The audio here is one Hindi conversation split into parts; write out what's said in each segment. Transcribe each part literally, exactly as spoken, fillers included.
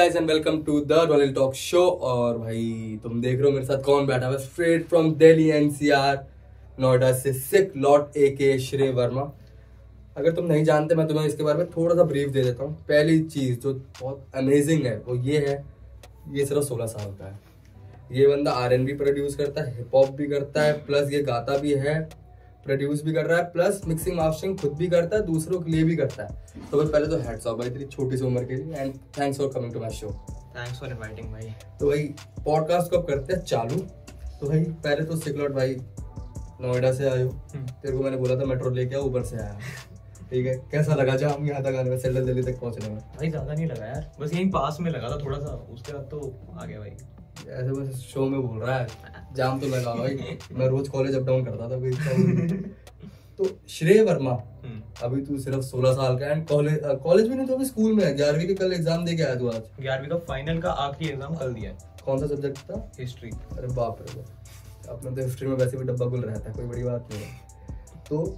Guys and welcome to the royal talk show. और भाई तुम देख रहे हो मेरे साथ कौन बैठा हुआ है, straight from Delhi NCR Noida से सिक लॉट एके श्रेय वर्मा। अगर तुम नहीं जानते मैं तुम्हें इसके बारे में थोड़ा सा ब्रीफ दे देता हूँ। पहली चीज जो बहुत अमेजिंग है वो ये है, ये सिर्फ सोलह साल का है। ये बंदा आर एन बी प्रोड्यूस करता है, हिप हॉप भी करता है, प्लस ये गाता भी है, प्रोड्यूस भी कर रहा है, प्लस मिक्सिंग मास्टरिंग खुद भी करता है, दूसरों के लिए भी करता है। तो भाई पहले तो हैट्स ऑफ भाई तेरी छोटी सी उम्र के लिए and thanks for coming to my show. Thanks for inviting भाई। तो भाई पॉडकास्ट को अब करते हैं चालू। तो भाई पहले तो सिकलॉट भाई नोएडा से आए हो, तेरे को मैंने बोला था मेट्रो लेके आओ, ऊपर से आया, ठीक है। कैसा लगा जब हम यहाँ तक आने में, सेंट्रल दिल्ली तक पहुंचने में? भाई ज्यादा नहीं लगा यार, बस यहीं पास में लगा था थोड़ा सा, उसके बाद तो आ गया भाई। ऐसे बस शो में बोल रहा है, जाम तो लगा भाई। मैं रोज कॉलेज अप डाउन करता था कोई। तो श्रेय वर्मा अभी तू सिर्फ सोलह साल का एंड कॉलेज कॉलेज भी नहीं तो अभी स्कूल में है। ग्यारहवीं के कल एग्जाम दे के आया तू आज? ग्यारहवीं का फाइनल का आखिरी एग्जाम कल दिया है। कौन सा सब्जेक्ट था? हिस्ट्री। अरे बाप रे बाप, अपने तो हिस्ट्री में वैसे भी डब्बा गुल रहता है, कोई बड़ी बात नहीं है।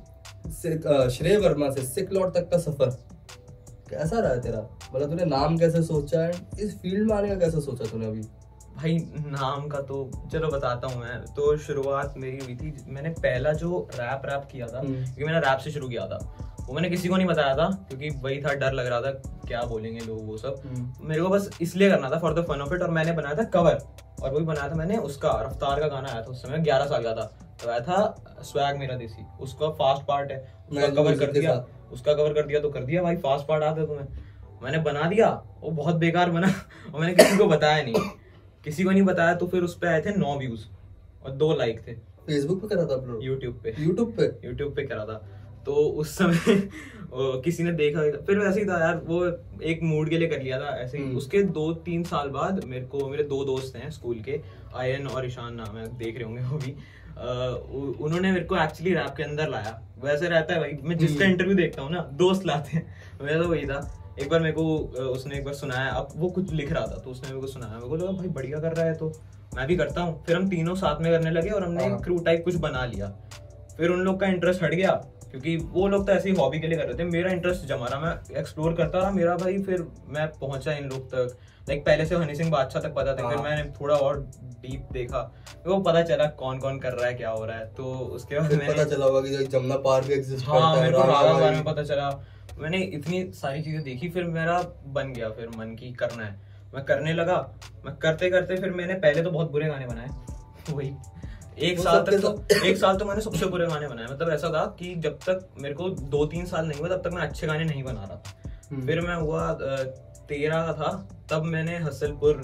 तो श्रेय वर्मा से सिकलॉट तक का सफर कैसा रहा है तेरा? मतलब तूने नाम कैसे सोचा है, इस फील्ड में आने का कैसे सोचा तूने? अभी भाई नाम का तो चलो बताता हूँ मैं। तो शुरुआत मेरी हुई थी, मैंने पहला जो रैप रैप किया था, क्योंकि मैंने रैप से शुरू किया था, वो मैंने किसी को नहीं बताया था क्योंकि वही था, डर लग रहा था क्या बोलेंगे लोग वो सब। मेरे को बस इसलिए करना था for the fun of it. और मैंने बनाया था कवर, और वही बनाया था मैंने उसका, रफ्तार का गाना आया था उस समय, ग्यारह साल का था, तो आया था स्वैग मेरा देसी, उसका फास्ट पार्ट है, उसका कवर कर दिया उसका कवर कर दिया तो कर दिया भाई, फास्ट पार्ट आता है तुम्हें, मैंने बना दिया। वो बहुत बेकार बना और मैंने किसी को बताया नहीं, किसी को नहीं बताया। तो फिर उस पे आए थे नौ व्यूज और दो लाइक थे। फेसबुक पे करा था अपलोड? यूट्यूब पे यूट्यूब पे यूट्यूब पे करा था। तो उस समय किसी ने देखा, फिर वैसे ही था यार, वो एक मूड के लिए कर लिया था ऐसे ही। उसके दो तीन साल बाद मेरे को, मेरे दो दोस्त हैं स्कूल के, आयन और ईशान नाम है, देख रहे होंगे वो भी, uh, उन्होंने मेरे को एक्चुअली रैप के अंदर लाया। वैसे रहता है भाई, मैं जिसका इंटरव्यू देखता हूँ ना, दोस्त लाते हैं, मेरा तो वही था। एक बार मेरे को उसने एक बार सुनाया, अब वो कुछ लिख रहा था तो उसने मेरे को सुनाया, मेरे को लगा भाई बढ़िया कर रहा है तो मैं भी करता हूँ। फिर हम तीनों साथ में करने लगे और हमने क्रू टाइप कुछ बना लिया। फिर उन लोग का इंटरेस्ट हट गया क्योंकि वो लोग तो ऐसे ही हॉबी के लिए कर रहे थे, मेरा इंटरेस्ट जमा रहा, मैं एक्सप्लोर करता रहा मेरा भाई। फिर मैं पहुंचा इन लोग तक, लाइक पहले से हनी सिंह बादशाह तक पता था, फिर मैंने थोड़ा और डीप देखा, वो पता चला कौन कौन कर रहा है, क्या हो रहा है। तो उसके बाद मैंने पता चला होगा कि जमुना पार्क भी एग्जिस्ट करता है, मेरे को राधा बारे में पता चला, मैंने इतनी सारी चीजें देखी। फिर मेरा बन गया फिर मन की करना है, मैं करने लगा। मैं करते करते फिर मैंने पहले तो बहुत बुरे गाने बनाए, वही एक साल तक तो एक साल तो मैंने सबसे बुरे गाने बनाए। मतलब ऐसा था कि जब तक मेरे को दो तीन साल नहीं हुआ तब तक मैं अच्छे गाने नहीं बना रहा था। फिर मैं हुआ तेरह का था तब मैंने हसलपुर,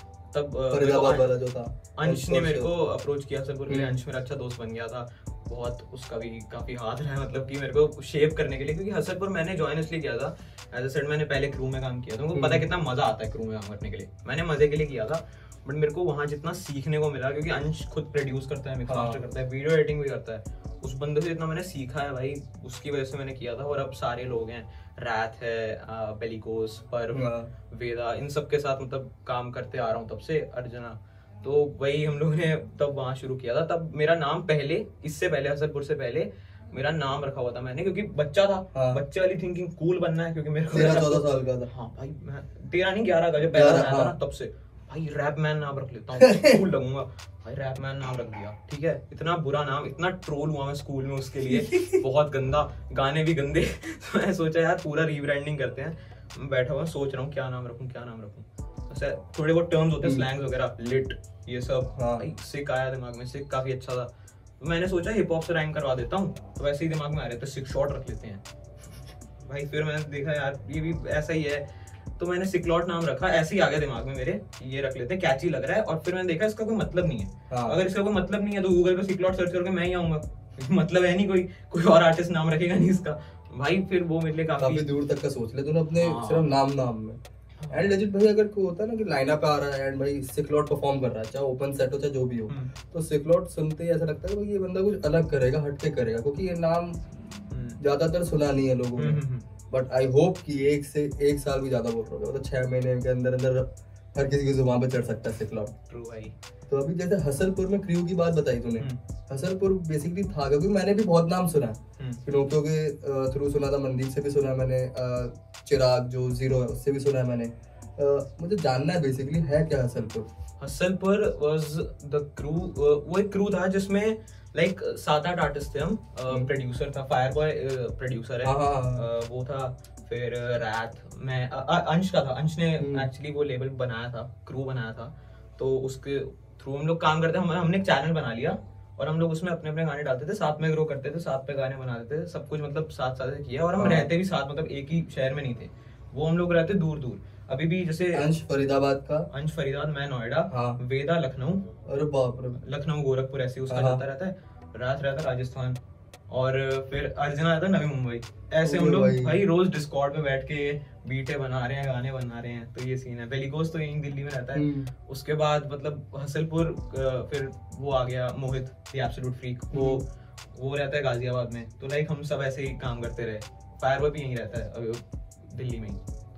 तब वाला जो था अंश ने मेरे को अप्रोच किया हसलपुर के लिए। अंश मेरा अच्छा दोस्त बन गया था बहुत, उसका भी काफी हाथ रहा है, मतलब कि मेरे को शेप करने के लिए, क्योंकि हसनपुर मैंने ज्वाइन इसलिए किया था, एज अ सेड मैंने पहले क्रू में काम किया था, उनको पता है कितना मजा आता है क्रू में काम करने के लिए, मैंने मजे के लिए किया था। बट मेरे को वहाँ जितना सीखने को मिला, क्योंकि अंश खुद प्रोड्यूस करता है, मिक्स मास्टर करता है, वीडियो एडिटिंग भी करता है, उस बंदे से इतना मैंने सीखा है भाई, उसकी वजह से मैंने किया था। और अब सारे लोग हैं, रैथ है, पेलिकोस, पर्व, वेदा, इन सब के साथ मतलब काम करते आ रहा हूँ तब से, अर्जना। तो वही हम लोगों ने तब वहाँ शुरू किया था। तब मेरा नाम पहले, इससे पहले हसनपुर से पहले मेरा नाम रखा हुआ था मैंने, क्योंकि बच्चा था, हाँ। बच्चे वाली थिंकिंग, कूल बनना है, क्योंकि मेरे को तेरह चौदह साल का था। हाँ भाई, मैं तेरह नहीं ग्यारह का जब पहला बनाया था ना, तब से भाई रैप मैन नाम रख लेता हूँ, कूल लगूंगा भाई, रैप मैन नाम रख दिया, ठीक है। इतना बुरा नाम, इतना ट्रोल हुआ मैं स्कूल में उसके लिए, बहुत गंदा, गाने भी गंदे। तो मैं सोचा यार पूरा रीब्रांडिंग करते हैं। मैं बैठा हुआ सोच रहा हूँ क्या नाम रखूँ क्या नाम रखूँ, थोड़े बहुत टर्म्स होते हैं, स्लैंग्स वगैरह, लिट, ये सब, भाई सिक आया दिमाग में, सिक काफी अच्छा था। तो मैंने सोचा हिप हॉप से राइम करवा देता हूँ, तो वैसे ही दिमाग में आ रहे थे, सिक शॉट रख लेते हैं भाई। फिर मैंने देखा यार ये भी ऐसा ही है, तो मैंने सिकलॉट नाम रखा, ऐसे ही आ गया दिमाग में मेरे, ये रख लेते हैं, कैची लग रहा है। और फिर मैंने देखा इसका कोई मतलब नहीं है, अगर इसका कोई मतलब नहीं है तो गूगल पे सिकलॉट सर्च करके मैं ही आऊंगा, मतलब है नहीं, कोई कोई और आर्टिस्ट नाम रखेगा नहीं इसका भाई। फिर वो मेरे लिए काफी दूर तक का सोच ले तूने अपने सिर्फ नाम नाम में। एंड लेजिट भाई अगर कोई होता है ना कि लाइनअप पे आ रहा है एंड भाई सिकलॉट परफॉर्म कर रहा है, चाहे ओपन सेट हो चाहे जो भी हो, तो सिकलॉट सुनते ही ऐसा लगता है कि ये बंदा कुछ अलग करेगा, हटके करेगा, क्योंकि ये नाम ज्यादातर सुना नहीं है लोगों ने। बट आई होप कि एक से एक साल भी ज्यादा बोल रहे हो, मतलब छह महीने के अंदर अंदर हर किसी की जुबान पे चढ़ सकता है सिकलॉट। ट्रू भाई। तो अभी जैसे हसलपुर में क्रू की बात बताई तूने, हसलपुर बेसिकली था, क्योंकि मैंने भी बहुत नाम सुना है, पिनोकियो के थ्रू सुना था, मनदीप से भी सुना है मैंने, चिराग जो जीरो है उससे भी सुना है मैंने, मुझे जानना है बेसिकली है क्या हसलपुर। हसलपुर वाज द क्रू, वो एक क्रू था जिसमें लाइक सात आठ आर्टिस्ट थे हम। प्रोड्यूसर था फायर बॉय, प्रोड्यूसर है। uh, वो था, फिर रैत, मैं अंश का था। अंश ने एक्चुअली वो लेबल बनाया था, क्रू बनाया था, तो उसके थ्रू हम लोग काम करते हैं। हमने एक चैनल बना लिया और हम लोग उसमें अपने अपने गाने डालते थे, साथ में ग्रो करते थे, साथ में गाने बनाते थे, सब कुछ मतलब साथ साथ किया। और हम रहते भी साथ, मतलब एक ही शहर में नहीं थे, वो हम लोग रहते दूर दूर। अभी भी जैसे अंश फरीदाबाद का, अंश फरीदाबाद, मैं नोएडा, हाँ। वेदा लखनऊ, अरे बाप रे, लखनऊ गोरखपुर ऐसे उसका चलता रहता है। रात रहता राजस्थान, और फिर अर्जुन आता नवी मुंबई। ऐसे हम लोग भाई रोज डिस्कॉर्ड में बैठ के बीटे बना रहे हैं, गाने बना रहे हैं। तो ये सीन है। बेलिकोस तो यहीं दिल्ली में रहता है। उसके बाद मतलब हसलपुर, फिर वो आ गया मोहित द एब्सोल्यूट फ्रीक, वो वो रहता है गाजियाबाद में। तो लाइक हम सब ऐसे ही काम करते रहे। फायर बॉय भी यहीं रहता है अभी दिल्ली में ही।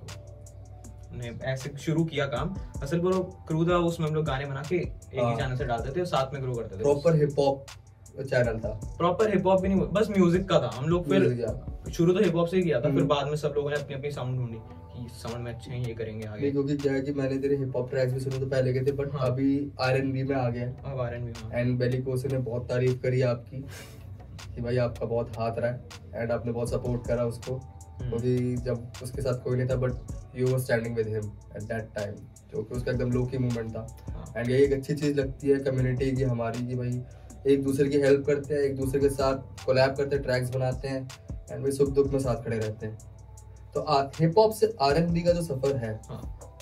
ने ऐसे शुरू किया काम। हसलपुर क्रू था, उसमें हम लोग गाने बना के एक ही चैनल से डालते थे और साथ में ग्रो करते थे। प्रॉपर हिप हॉप चैनल था। प्रॉपर हिप हॉप भी नहीं, बस म्यूजिक का था। हम लोग फिर शुरू तो हिप हॉप से ही किया था, फिर बाद में सब लोगों ने अपनी अपनी साउंड ढूंढी कि साउंड में अच्छे हैं, ये करेंगे आगे। क्योंकि क्या है कि मैंने तेरे हिप हॉप ट्रैक्स भी सुने तो पहले के थे, बट हाँ। अभी आरएनबी में आ गया। अब आरएनबी में एंड बेलिकोस ने बहुत तारीफ करी आपकी कि भाई आपका बहुत हाथ रहा है एंड आपने बहुत सपोर्ट करा उसको, क्योंकि जब उसके साथ कोई नहीं था but you were standing with him at that time, जो कि उसका एकदम लो की मूवमेंट था। एंड ये एक अच्छी चीज लगती है कम्युनिटी की हमारी, कि भाई एक दूसरे की हेल्प करते हैं, एक दूसरे के साथ कोलैब करते हैं, ट्रैक्स बनाते हैं एंड भाई सुख दुख में साथ खड़े रहते हैं। तो हिप हॉप से आरएनबी का जो सफर है, हाँ।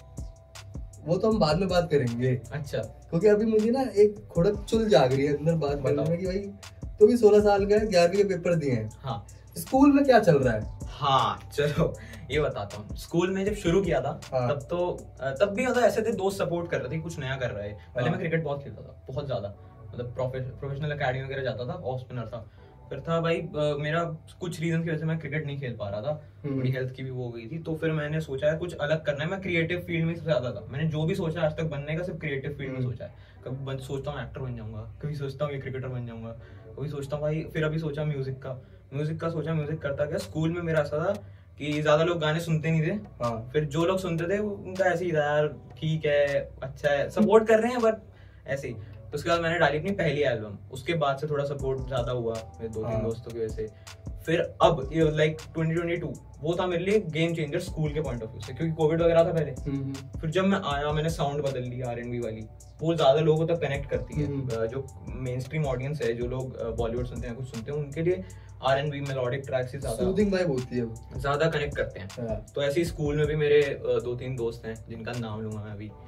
वो तो हम बाद में बात करेंगे। अच्छा। क्योंकि अभी मुझे ना एक खुड़क चुल जाग रही है अंदर बात करने में कि भाई तो भी सोलह साल का है, ग्यारहवीं के पेपर दिए हैं, हाँ। स्कूल में क्या चल रहा है? हाँ चलो ये बताता हूँ। स्कूल में जब शुरू किया था, हाँ। तब तो तब भी मतलब ऐसे थे, दोस्त सपोर्ट कर रहे थे, कुछ नया कर रहे हैं। पहले हाँ। मैं क्रिकेट बहुत खेलता था, बहुत ज्यादा, मतलब प्रोफेशनल एकेडमी वगैरह जाता था, ऑफ स्पिनर था। फिर था भाई आ, मेरा कुछ रीजन की वजह से मैं क्रिकेट नहीं खेल पा रहा था, थोड़ी हेल्थ की भी वो हो गई थी। तो फिर मैंने सोचा है कुछ अलग करना है। मैं क्रिएटिव फील्ड में सबसे ज्यादा था, मैंने जो भी सोचा आज तक बनने का सिर्फ क्रिएटिव फील्ड में सोचा है। कभी सोचता हूँ एक्टर बन जाऊंगा, कभी सोचता हूँ क्रिकेटर बन जाऊंगा, कभी सोचता हूँ भाई, फिर अभी सोचा म्यूजिक का म्यूजिक का सोचा म्यूजिक करता गया। स्कूल में मेरा ऐसा था कि ज्यादा लोग गाने सुनते नहीं थे, हाँ। फिर जो लोग सुनते थे उनका ऐसे ही था, यार ठीक है, अच्छा है, सपोर्ट कर रहे हैं, बट ऐसे ही। तो उसके बाद मैंने डाली अपनी पहली एल्बम। उसके बाद से थोड़ा सपोर्ट ज्यादा हुआ मेरे दो तीन दोस्तों की वजह से। फिर अब लाइक ट्वेंटी ट्वेंटी टू वो था मेरे लिए गेम चेंजर स्कूल के पॉइंट ऑफ व्यू से, क्योंकि कोविड वगैरह था पहले। फिर जब मैं आया, मैंने साउंड बदल ली आरएनबी वाली, वो ज्यादा लोगों तक कनेक्ट करती है। जो मेन स्ट्रीम ऑडियंस है, जो लोग बॉलीवुड सुनते हैं, कुछ सुनते हैं, उनके लिए आरएनबी मेलोडिक ट्रैक्स ही ज्यादा सूदिंग वाइब होती है, ज्यादा कनेक्ट करते हैं। तो ऐसे ही स्कूल में भी मेरे दो तीन दोस्त हैं जिनका नाम लूंगा मैं अभी,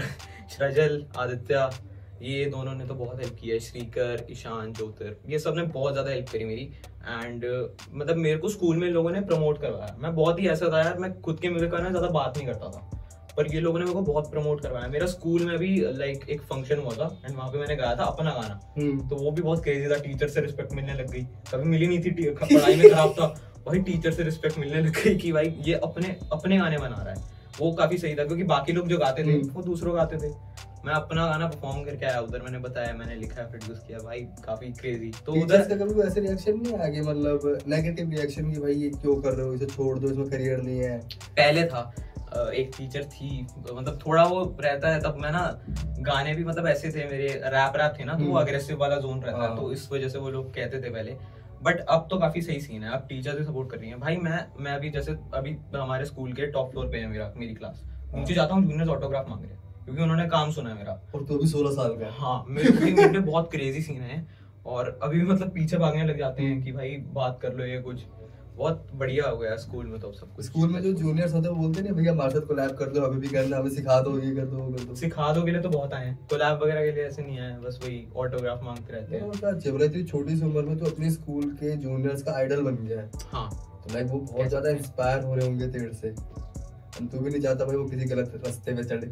सृजल, आदित्य, ये दोनों ने तो बहुत हेल्प की है। श्रीकर, ईशान, ज्योतिर, ये सब ने बहुत ज्यादा हेल्प करी मेरी। एंड uh, मतलब मेरे को स्कूल में लोगों ने प्रमोट करवाया। मैं बहुत ही ऐसा था यार, मैं खुद के म्यूजिक करने में ज्यादा बात नहीं करता था, पर ये लोगों ने मेरे को बहुत प्रमोट करवाया। मेरा स्कूल में भी लाइक एक फंक्शन हुआ था एंड वहाँ पे मैंने गाया था अपना गाना, तो वो भी बहुत क्रेजी था। टीचर से रिस्पेक्ट मिलने लग गई, कभी मिली नहीं थी, पढ़ाई में खराब था, वही टीचर से रिस्पेक्ट मिलने लग गई कि भाई ये अपने अपने गाने बना रहा है। वो काफी सही था, क्योंकि बाकी लोग जो गाते थे वो दूसरों गाते थे, मैं अपना गाना परफॉर्म करके आया उधर, मैंने बताया, मैंने लिखा, प्रोड्यूस किया, भाई काफी क्रेजी। तो उधर से कभी ऐसे रिएक्शन नहीं आगे, मतलब नेगेटिव रिएक्शन कि भाई ये क्यों कर रहे हो, इसे छोड़ दो, इसमें करियर नहीं है? पहले था, एक टीचर थी, मतलब थोड़ा वो रहता है तब। मैं ना गाने भी मतलब ऐसे थे मेरे, रैप रैप थे ना, तो वो अग्रेसिव वाला जोन रहता है, तो इस वजह से वो लोग कहते थे पहले। बट अब तो काफी सही सीन है, अब टीचर से सपोर्ट कर रही है भाई। मैं मैं अभी जैसे अभी हमारे स्कूल के टॉप फ्लोर पे है मेरा मेरी क्लास, नीचे जाता हूँ, जूनियर्स ऑटोग्राफ मांग रहे हैं, क्योंकि उन्होंने काम सुना है मेरा। और तो भी सोलह साल का? हाँ, मेरे मेरे बहुत क्रेजी सीन है, और अभी भी मतलब पीछे भागने लग जाते हैं कि भाई बात कर लो, ये कुछ बहुत बढ़िया हो गया स्कूल में। तो सब कुछ स्कूल में जो जूनियर्स होते हैं वो बोलते हैं भैया हमारे साथ कोलैब कर दो, अभी भी करना, हमें सिखा दो, ये कर दो, वो कर दो। सिखा दो के लिए तो बहुत आए हैं, कोलैब वगैरह के लिए ऐसे नहीं आए, बस वही ऑटोग्राफ मांगते रहते हैं। जब इतनी छोटी सी उम्र में तो अपने स्कूल के जूनियर्स का आइडल बन गया है। हाँ, तो लाइक वो बहुत ज्यादा इंस्पायर हो रहे होंगे तेरे से, तू भी नहीं चाहता भाई वो किसी गलत रास्ते पे चढ़े।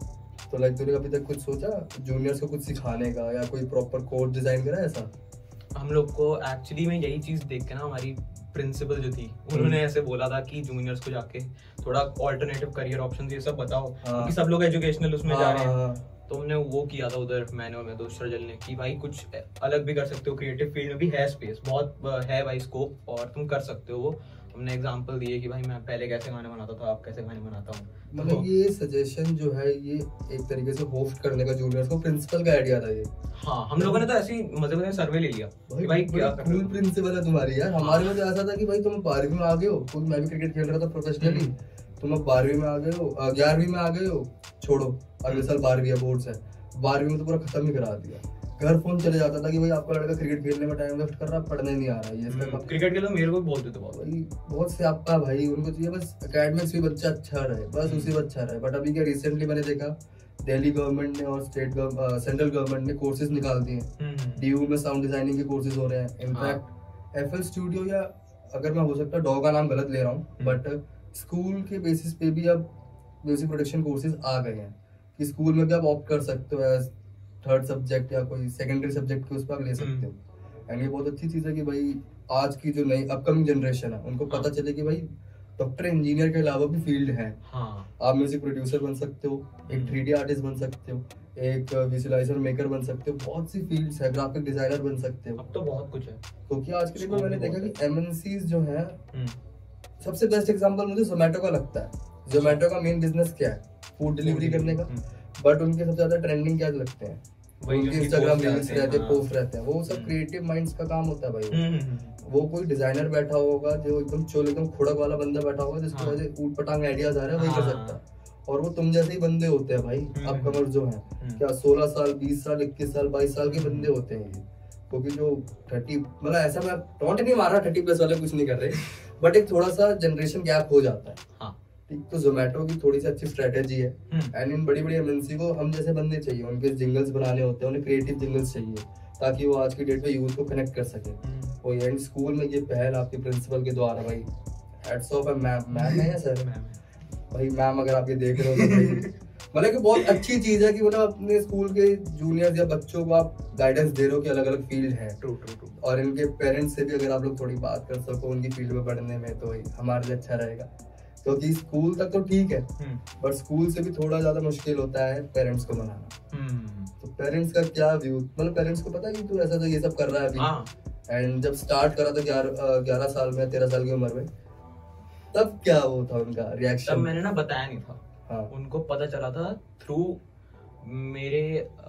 तो लाइक तूने अभी तक कुछ सोचा जूनियर्स को कुछ सिखाने का, या कोई प्रॉपर कोर्स डिजाइन करा ऐसा? हम लोग को एक्चुअली में यही चीज देख के ना, हमारी प्रिंसिपल जो थी उन्होंने ऐसे बोला था कि जूनियर्स को जाके थोड़ा ऑल्टरनेटिव करियर ऑप्शंस ये सब बताओ, क्योंकि सब लोग एजुकेशनल उसमें जा रहे हैं। तो हमने वो किया था उधर, मैंने और मेरे दोस्त सृजल ने, कि भाई कुछ अलग भी कर सकते हो, क्रिएटिव फील्ड में भी है स्पेस, बहुत है भाई स्कोप, और तुम कर सकते हो वो। हमने एग्जांपल दिए कि भाई मैं पहले कैसे गाने बनाता था, अब कैसे गाने बनाता हूँ। मतलब ये सजेशन जो है ये एक तरीके से होस्ट करने का जूनियर्स को प्रिंसिपल का आइडिया था ये। हाँ, हम लोगों ने तो ऐसे ही मजे मजे सर्वे ले लिया कि भाई क्या कर रहे हो। प्रिंसिपल है तुम्हारी यार। हमारे में तो ऐसा था कि भाई तुम बारहवीं में आ गए हो, खुद मैं भी क्रिकेट खेल रहा था प्रोफेशनली, तुम अब बारहवीं में आ गए हो, ग्यारहवीं में आ गए हो, छोड़ो अगले साल बारहवीं है, बोर्ड्स है, बारहवीं में तो पूरा खत्म ही करा दिया। घर फोन चले जाता था कि भाई आपका लड़का क्रिकेट खेलने में टाइम वेस्ट कर रहा है, पढ़ने नहीं आ रहा है, ये इसका क्रिकेट खेलो मेरे को भी बोलते थे बहुत भाई बहुत से आपका भाई उनको चाहिए बस एकेडमिक्स भी बच्चा अच्छा रहे, बस उसी में अच्छा रहे। बट अभी क्या रिसेंटली मैंने देखा दिल्ली गवर्नमेंट ने और स्टेट सेंट्रल गवर्नमेंट ने कोर्सेज निकाल दिए हैं, डीयू में साउंड डिजाइनिंग के कोर्सेज हो रहे हैं। इनफैक्ट एफएल स्टूडियो, या अगर मैं हो सकता है डॉ का नाम गलत ले रहा हूँ, बट स्कूल के बेसिस पे भी अब म्यूजिक प्रोडक्शन कोर्सेज आ गए हैं कि स्कूल में भी आप ऑप्ट कर सकते हो एज थर्ड सब्जेक्ट या कोई सेकेंडरी सब्जेक्ट के उस पर आप ले सकते हो। एंड ये बहुत अच्छी चीज है कि भाई आज की जो नई अपकमिंग जनरेशन है उनको पता चले कि भाई डॉक्टर इंजीनियर के अलावा भी फील्ड है। हाँ। आप म्यूजिक प्रोड्यूसर बन सकते हो, एक थ्री डी आर्टिस्ट बन सकते हो, एक विजुअलाइजर मेकर बन सकते हो, बहुत सी फील्ड्स है, ग्राफिक डिजाइनर बन सकते हो। अब तो बहुत कुछ है। क्योंकि आज के डेट में मैंने देखा कि एमएनसीज जो है, सबसे बेस्ट एग्जांपल मुझे जोमेटो का लगता है। जोमेटो का मेन बिजनेस क्या है? फूड डिलीवरी करने का। बट उनके सबसे ज्यादा ट्रेंडिंग क्या लगते हैं? उनके इंस्टाग्राम रील्स रहते हैं, पोस्ट रहते हैं, वो सब क्रिएटिव माइंड्स का काम होता है भाई। वो कोई डिजाइनर बैठा होगा जो एकदम चोल एकदम खुड़क वाला बंदा बैठा होगा जिसको वजह ऊट पटांग आइडियाज आ रहे हैं, वही कर सकता है। और वो तुम जैसे ही बंदे होते हैं भाई, अपकमर्स जो हैं, क्या सोलह साल बीस साल इक्कीस साल बाईस साल के बंदे होते हैं ये। क्योंकि जो थर्टी, मतलब ऐसा मैं टॉन्ट नहीं मार रहा, थर्टी प्लस वाले कुछ नहीं कर रहे, बट एक थोड़ा सा जनरेशन गैप हो जाता है। ठीक, तो जोमेटो की थोड़ी सी अच्छी स्ट्रेटेजी है। एंड इन बड़ी बड़ी एमएनसी को हम जैसे बंदे चाहिए, उनके जिंगल्स बनाने होते हैं, उन्हें क्रिएटिव जिंगल्स चाहिए ताकि वो आज की डेट में यूथ को कनेक्ट कर सके। और एंड स्कूल में ये पहल आपके प्रिंसिपल के द्वारा, भाई हैट्स ऑफ है। मैम मैम है या सर? भाई मैम अगर आप ये देख रहे हो तो भाई मतलब कि बहुत अच्छी चीज है कि मतलब अपने स्कूल के जूनियर्स या बच्चों को आप गाइडेंस दे रहे हो कि अलग अलग फील्ड है। ट्रू ट्रू ट्रू और इनके पेरेंट्स से भी अगर आप लोग थोड़ी बात कर सको उनकी फील्ड में पढ़ने में, तो हमारे लिए अच्छा रहेगा। क्योंकि स्कूल तक तो ठीक है, बट स्कूल से भी थोड़ा ज्यादा मुश्किल होता है पेरेंट्स को मनाना। तो पेरेंट्स का क्या व्यू, मतलब पेरेंट्स को पता है कि तू ऐसा तो ये सब कर रहा है अभी। एंड जब स्टार्ट करा था ग्यारह ग्यारह साल में, तेरह साल की उम्र में, तब क्या वो था उनका रिएक्शन? तब मैंने ना बताया नहीं था। हाँ। उनको पता चला था थ्रू मेरे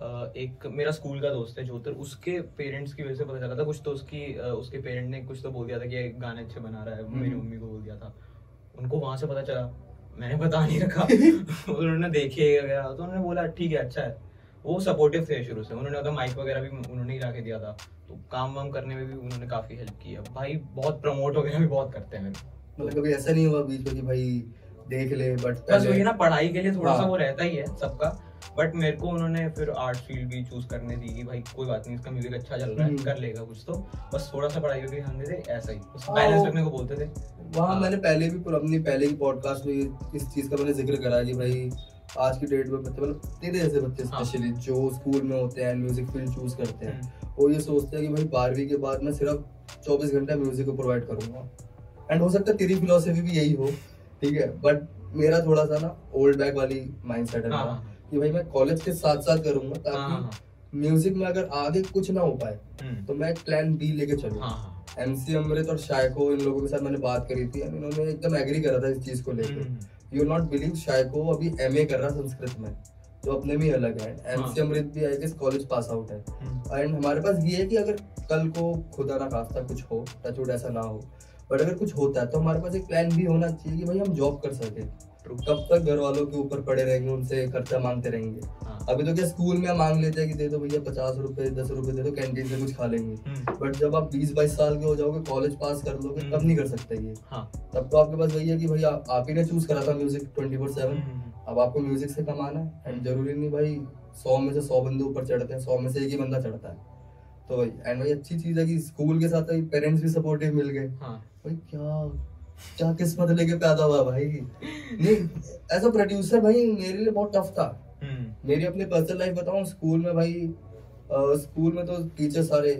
एक मेरा स्कूल का दोस्त है ज्योतिर, उसके पेरेंट्स की वजह से पता चला था। कुछ तो उसकी उसके पेरेंट ने कुछ तो बोल दिया था कि गाने अच्छे बना रहा है, मेरी मम्मी को बोल दिया था। उनको वहां से पता चला, मैंने बता नहीं रखा। उन्होंने देखे वगैरह तो उन्होंने बोला ठीक है अच्छा है। वो सपोर्टिव थे शुरू से, उन्होंने अगर माइक वगैरह भी उन्होंने ही ला के दिया था, तो काम वाम करने में भी उन्होंने काफी हेल्प की है भाई। बहुत प्रमोट वगैरह भी बहुत करते हैं। मतलब कभी ऐसा नहीं हुआ बीच में कि भाई देख ले, बट बस वही ना, पढ़ाई के लिए थोड़ा सा वो रहता ही है सबका। बट मेरे को उन्होंने फिर आर्ट फील्ड भी चूज करने दी कि भाई कोई बात नहीं, इसका म्यूजिक अच्छा चल रहा है, कर लेगा कुछ तो, बस थोड़ा सा पढ़ाई पे ध्यान दे दे, ऐसा ही बैलेंस रखने को बोलते थे। वहाँ मैंने पहले भी अपनी पहले की पॉडकास्ट में इस चीज का मैंने जिक्र करा कि भाई आज की डेट में बच्चे, मतलब तेरे जैसे बच्चे स्पेशली जो स्कूल में होते हैं म्यूजिक फील्ड चूज करते हैं, वो ये सोचते हैं कि भाई बारहवीं के बाद मैं सिर्फ चौबीस घंटे म्यूजिक को प्रोवाइड करूंगा। एंड हो सकता है तेरी फिलोसफी भी यही हो, ठीक है, बट मेरा थोड़ा सा ना ओल्ड बैक वाली माइंडसेट है कि भाई मैं कॉलेज के साथ साथ करूंगा ताकि म्यूजिक में अगर आगे कुछ ना हो पाए तो मैं प्लान बी लेके चलूँ। एमसी अमृत और शायको, इन लोगों के साथ मैंने बात करी थी, इन्होंने एकदम एग्री करा था इस चीज को लेकर। यू नॉट बिलीव, शायको अभी एमए कर रहा संस्कृत में, जो अपने में अलग है। एमसी अमृत भी I guess college pass out है। एंड हमारे पास ये है कि अगर कल को खुदा ना खास्ता कुछ हो, टचवुड ऐसा ना हो, बट अगर कुछ होता है तो हमारे पास एक प्लान भी होना चाहिए कि भाई हम जॉब कर सके। कब तक घर वालों के ऊपर पड़े रहेंगे, उनसे खर्चा मांगते रहेंगे। हाँ। अभी तो क्या स्कूल में मांग लेते हैं कि दे दो भैया पचास रुपए दस रुपए दे दो, कैंटीन से कुछ खा लेंगे। बट जब आप बीस बाईस साल के हो जाओगे, कॉलेज पास कर लोगे, तब नहीं कर सकते ये। हाँ। तब तो आपके पास वही है कि भैया आप ही ने चूज करा था म्यूजिक ट्वेंटी फोर सेवन, अब आपको म्यूजिक से कमाना है। एंड जरूरी नहीं भाई सौ में से सौ बंदे ऊपर चढ़ते हैं, सौ में से एक ही बंदा चढ़ता है। तो भाई एंड भाई अच्छी चीज है कि स्कूल के साथ पेरेंट्स भी सपोर्टिव मिल गए। भाई क्या क्या किस्मत लेके पैदा हुआ भाई। नहीं ऐसा प्रोड्यूसर भाई मेरे लिए बहुत टफ था। मेरी अपनी पर्सनल लाइफ बताऊं, स्कूल में भाई आ, स्कूल में तो टीचर सारे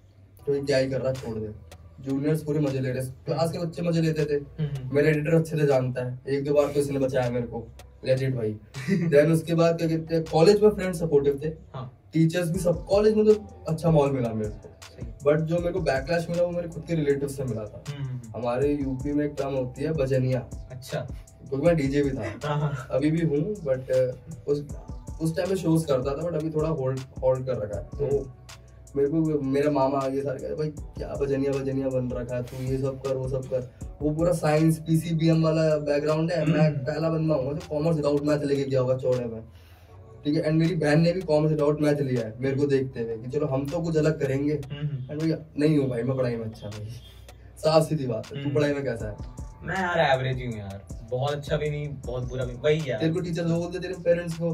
तो क्या ही कर रहा छोड़ दे, जूनियर्स पूरे मजे ले रहे, क्लास के बच्चे मजे लेते थे। मेरे एडिटर अच्छे से जानता है, एक दो बार तो इसने बचाया मेरे को, लेजिट भाई। देन उसके बाद क्या कहते हैं, कॉलेज में फ्रेंड सपोर्टिव थे, टीचर्स भी सब, कॉलेज में तो अच्छा माहौल मिला मेरे को। बट जो मेरे को बैकलैश मिला वो मेरे खुद के रिलेटिव से मिला था। हमारे यूपी में एक टर्म होती है बजनिया। अच्छा। क्योंकि मैं डीजे भी था, अभी भी हूँ, बट उस उस टाइम में शोज करता था, बट अभी थोड़ा होल्ड होल्ड कर रखा है। तो मेरे को मेरा मामा आगे सारे कहते भाई क्या बजनिया बजनिया बन रखा है, तू ये सब कर वो सब कर। वो पूरा साइंस पीसीबीएम वाला बैकग्राउंड है, मैं पहला बंदा हूँ जो कॉमर्स विदाउट मैथ लेके गया होगा चौड़े में, ठीक है। एंड मेरी बहन ने भी कॉमर्स विदाउट मैथ लिया है मेरे को देखते हुए कि चलो हम तो कुछ अलग करेंगे। एंड भैया नहीं हूँ भाई मैं पढ़ाई में अच्छा भाई, साफ सीधी बात है। तू पढ़ाई में कैसा है? मैं यार एवरेज ही हूँ यार, बहुत अच्छा भी नहीं बहुत बुरा भी, वही यार। तेरे को टीचर लोग बोलते तेरे पेरेंट्स को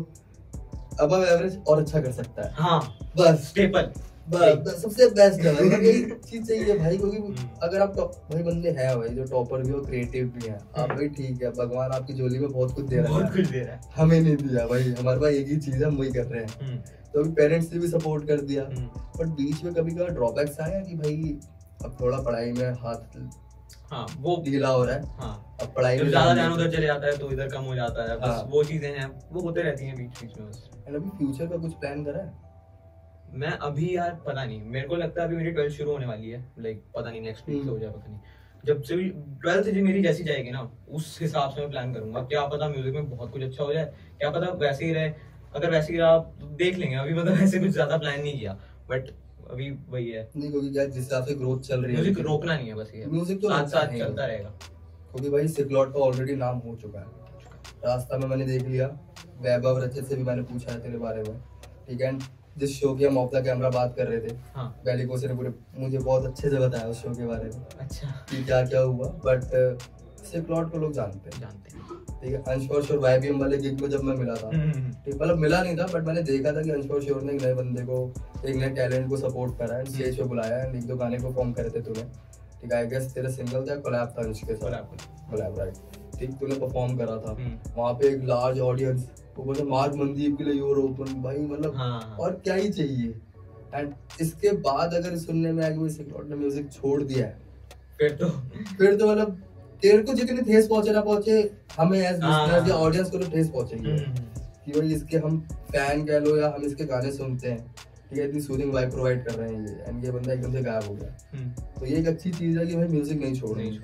अब एवरेज और अच्छा कर सकता है। हाँ बस स्टेपल बस सबसे बेस्ट है भाई, यही चीज चाहिए भाई। क्योंकि अगर आप भाई बंदे हैं भाई जो टॉपर भी और क्रिएटिव भी हैं, आप भाई ठीक है, भगवान आपकी झोली में बहुत कुछ दे रहा है, बहुत कुछ दे रहा है, हमें नहीं दिया भाई, हमारे पास एक ही चीज है, हम वही कर रहे हैं। तो अभी पेरेंट्स ने भी सपोर्ट कर दिया, बट बीच में कभी कभी ड्रॉबैक्स आया कि भाई अब थोड़ा पढ़ाई में हाथ हाँ वो ढीला हो रहा है। हाँ अब पढ़ाई में ज्यादा ध्यान उधर चले जाता है तो इधर कम हो जाता है, बस हाँ। वो चीजें हैं वो होते रहती हैं बीच बीच में बस। एंड अभी फ्यूचर का कुछ प्लान करा है? मैं अभी यार पता नहीं, मेरे को लगता है अभी मेरी ट्वेल्थ शुरू होने वाली है, लाइक पता नहीं नेक्स्ट वीक से हो जाए, पता नहीं जब से भी ट्वेल्थ जी मेरी जैसी जाएगी ना उस हिसाब से मैं प्लान करूंगा। क्या पता म्यूजिक में बहुत कुछ अच्छा हो जाए, क्या पता वैसे ही रहे, अगर वैसे ही रहा तो देख लेंगे। अभी मतलब वैसे कुछ ज्यादा प्लान नहीं किया, बट अभी वही है। नहीं क्योंकि क्या जिस हिसाब से ग्रोथ चल रही है, म्यूजिक रोकना नहीं है बस, ये म्यूजिक तो साथ साथ चलता रहेगा। क्योंकि भाई सिकलॉट का ऑलरेडी नाम हो चुका है, रास्ता में मैंने देख लिया, वैभव रचित से भी मैंने पूछा है तेरे बारे में, ठीक है। जिस शो की हम ऑफ द कैमरा बात कर रहे थे, हाँ। बेलिको से ने पूरे मुझे बहुत अच्छे से बताया उस शो के बारे में, अच्छा कि क्या क्या हुआ। बट सिकलॉट को लोग जानते हैं जानते हैं ठीक है। अंश और शोर वाईबीएम वाले गिग में जब मैं मिला था, ठीक मतलब मिला नहीं था, बट मैंने देखा था कि अंश और शोर ने एक नए बंदे को, एक नए टैलेंट को सपोर्ट करा है, स्टेज पे बुलाया है, एक दो गाने परफॉर्म करे थे तूने, ठीक है। आई गेस तेरा सिंगल था कोलैब था अंश के साथ, कोलैब राइट, ठीक तूने परफॉर्म करा था वहाँ पे एक लार्ज ऑडियंस, वो बोलते मार्ग मनदीप के लिए योर ओपन भाई, मतलब हाँ। और क्या ही चाहिए। एंड इसके बाद अगर सुनने में आया कि सिकलॉट ने म्यूजिक छोड़ दिया है, फिर तो फिर तो मतलब तेरे को जितनी ठेस पहुंचे ना पहुंचे, हमें एज लिसनर्स या ऑडियंस को तो ठेस पहुंचेगी कि भाई इसके हम फैन कह लो या हम इसके गाने सुनते हैं, ठीक है, इतनी सूदिंग वाइब प्रोवाइड कर रहे हैं ये, एंड ये बंदा एकदम से गायब हो गया। तो ये एक अच्छी चीज है कि भाई म्यूजिक नहीं छोड़नी,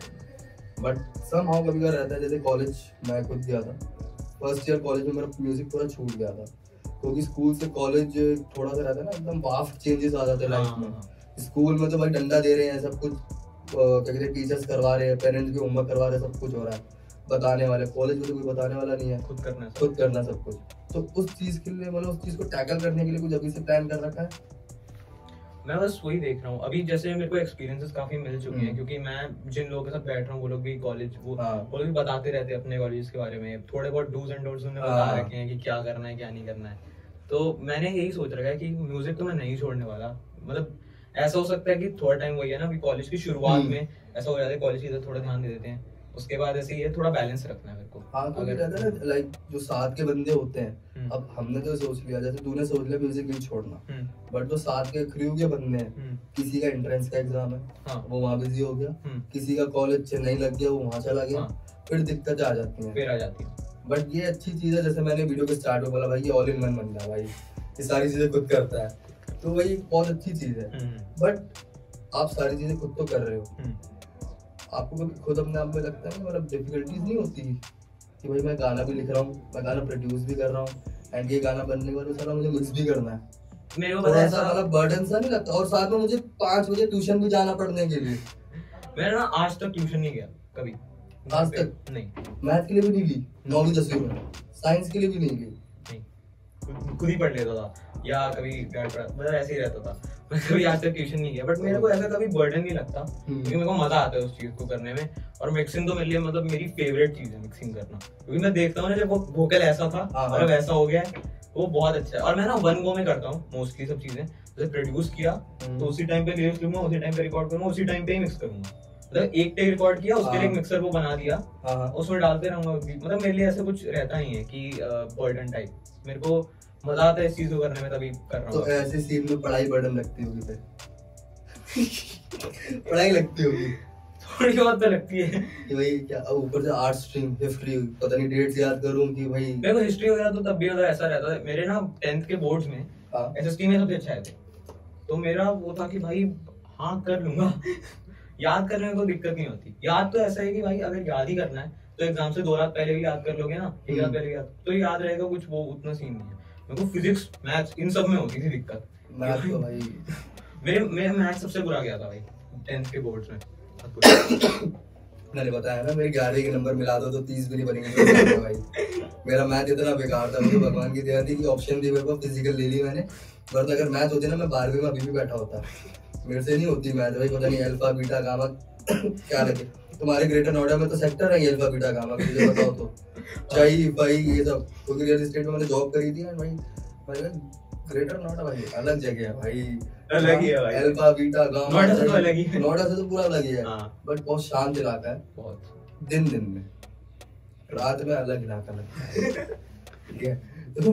बट समहाउ कभी कभी रहता है, जैसे कॉलेज मैं खुद गया था, फर्स्ट ईयर कॉलेज में मेरा म्यूजिक पूरा छूट गया था, क्योंकि स्कूल से कॉलेज थोड़ा सा रहता है ना एकदम वास्ट चेंजेस आ जाते हैं लाइफ में। स्कूल में तो भाई डंडा दे रहे हैं, सब कुछ क्या कहते हैं टीचर्स करवा रहे हैं, पेरेंट्स भी होमवर्क करवा रहे हैं, सब कुछ हो रहा है, बताने वाले। कॉलेज में तो कोई बताने वाला नहीं है, खुद करना खुद करना सब कुछ। तो उस चीज के लिए मतलब उस चीज को टैकल करने के लिए कुछ अभी से प्लान कर रखा है? मैं बस वही देख रहा हूँ अभी, जैसे मेरे को एक्सपीरियंसेस काफी मिल चुके हैं, क्योंकि मैं जिन लोगों के साथ बैठ रहा हूँ वो लोग भी कॉलेज वो वो लोग भी बताते रहते हैं अपने कॉलेज के बारे में, थोड़े बहुत डूज एंड डोंट्स उन्होंने बता रखे हैं कि क्या करना है क्या नहीं करना है। तो मैंने यही सोच रखा है कि म्यूजिक तो मैं नहीं छोड़ने वाला। मतलब ऐसा हो सकता है कि थोड़ा टाइम वही है ना, अभी कॉलेज की शुरुआत में ऐसा हो जाता है, कॉलेज की इधर थोड़ा ध्यान दे देते हैं, उसके बाद ऐसे ही है थोड़ा बैलेंस रखना है मेरे को। हाँ तो अगर रहता है ना लाइक जो साथ के बंदे होते हैं, अब हमने तो सोच लिया, जैसे तूने सोच लिया म्यूजिक नहीं छोड़ना, बट जो साथ के क्रू के बंदे हैं, किसी का एंट्रेंस का एग्जाम है, हाँ। वो वहाँ बिजी हो गया, किसी का कॉलेज चेन्नई लग गया वो वहाँ चला गया, हाँ। फिर दिक्कतें आ जाती हैं फिर आ जाती है। बट ये अच्छी चीज है, जैसे मैंने वीडियो के स्टार्ट में बोला भाई ये ऑल इन वन बंदा है भाई, ये सारी चीजें खुद करता है, तो वही बहुत अच्छी चीज है। बट आप सारी चीजें खुद तो कर रहे हो, आपको कभी खुद अपने आप में लगता है मतलब डिफिकल्टीज नहीं होती कि भाई मैं गाना भी लिख रहा हूँ, मैं गाना प्रोड्यूस भी कर रहा हूँ, एंड ये गाना बनने के बाद सारा मुझे मिक्स भी करना है, मेरे को थोड़ा सा मतलब बर्डन सा नहीं लगता? और साथ में मुझे पाँच बजे ट्यूशन भी जाना पड़ने के लिए। मैंने ना आज तक ट्यूशन नहीं गया कभी, आज तक नहीं, मैथ के लिए भी नहीं ली, नौवीं दसवीं में साइंस के लिए भी नहीं ली, खुद ही पढ़ लेता था या कभी मतलब ऐसे ही रहता था, मैं कभी आज तक ट्यूशन नहीं किया। बट मेरे को ऐसा कभी बर्डन नहीं लगता, क्योंकि मेरे को मजा आता है उस चीज को करने में, और मिक्सिंग तो मेरे लिए मतलब मेरी फेवरेट चीज है मिक्सिंग करना, क्योंकि मैं देखता हूँ ना जब वो वोकल ऐसा था और अब ऐसा हो गया है, वो बहुत अच्छा है। और मैं ना वन गो में करता हूँ मोस्टली सब चीजें, जैसे प्रोड्यूस किया तो उसी टाइम पे लिरिक्स लूंगा, उसी टाइम पे रिकॉर्ड करूंगा, उसी टाइम पे ही मिक्स करूंगा, मतलब एक टेक रिकॉर्ड किया उसके लिए मिक्सर वो बना दिया, उसमें डालते रहूंगा। मतलब मेरे लिए ऐसा कुछ रहता नहीं है कि बर्डन टाइप, मेरे को मजा आता है इस चीज को करने में, तभी कर रहा हूँ। तो ऐसे सीन में पढ़ाई बर्डन लगती होगी फिर? पढ़ाई लगती होगी थोड़ी बहुत तो लगती है कि भाई क्या ऊपर से आर्ट स्ट्रीम, हिस्ट्री, पता नहीं डेट्स याद करूं कि भाई मेरे को हिस्ट्री वगैरह तो तब भी होता ऐसा रहता है। मेरे ना टेंथ के बोर्ड्स में एसएसटी में सबसे अच्छा आए थे, तो मेरा वो था कि भाई हाँ कर लूंगा। याद करने में कोई दिक्कत नहीं होती। याद तो ऐसा है कि भाई अगर याद ही करना है तो एग्जाम से दो रात पहले भी याद कर लोगे ना, एक रात पहले याद तो याद रहेगा, कुछ वो उतना सीन नहीं है। मेरे को फिजिक्स मैथ्स इन सब में होती थी दिक्कत। मैथ तो भाई मेरे मेरे मैथ्स सबसे बुरा गया था भाई टेंथ के बोर्ड्स में। मैंने बताया ना, मेरे ग्यारहवीं के नंबर मिला दो तो तीस भी नहीं बनेंगे भाई। मेरा मैथ इतना बेकार था, मुझे भगवान की दया थी कि ऑप्शन थी मेरे को, फिजिकल ले ली मैंने, वरना अगर मैथ होती ना मैं बारहवीं में अभी भी बैठा होता। मेरे से नहीं होती मैथ भाई, पता नहीं अल्फा बीटा गामा क्या लगे। तुम्हारे ग्रेटर नोएडा में तो सेक्टर है अल्फा बीटा गामा, मुझे बताओ तो चाहिए भाई ये सब। क्योंकि रियल एस्टेट में मैंने जॉब करी थी भाई, भाई ग्रेटर नोएडा भाई अलग जगह है भाई, अलग ही है भाई। अल्फा बीटा गामा नोएडा से तो अलग ही है, नोएडा से तो पूरा अलग ही है। हाँ। बट बहुत शांत इलाका है, बहुत। दिन दिन में, रात में अलग इलाका लगता है। ठीक है तो,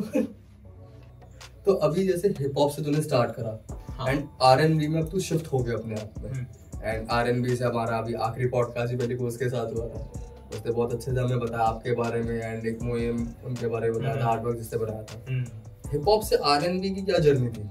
तो अभी जैसे हिप हॉप से तूने स्टार्ट करा एंड आर एन बी में अब तू शिफ्ट हो गया अपने आप में, एंड आर एन बी से हमारा अभी आखिरी पॉडकास्ट ही पहले उसके साथ हुआ था, उसने बहुत अच्छे से हमें बताया आपके बारे में एंड एक मोएम उनके बारे में बताया था, हार्ड वर्क जिससे बनाया था। हिप हॉप से आर एन बी की क्या जर्नी थी?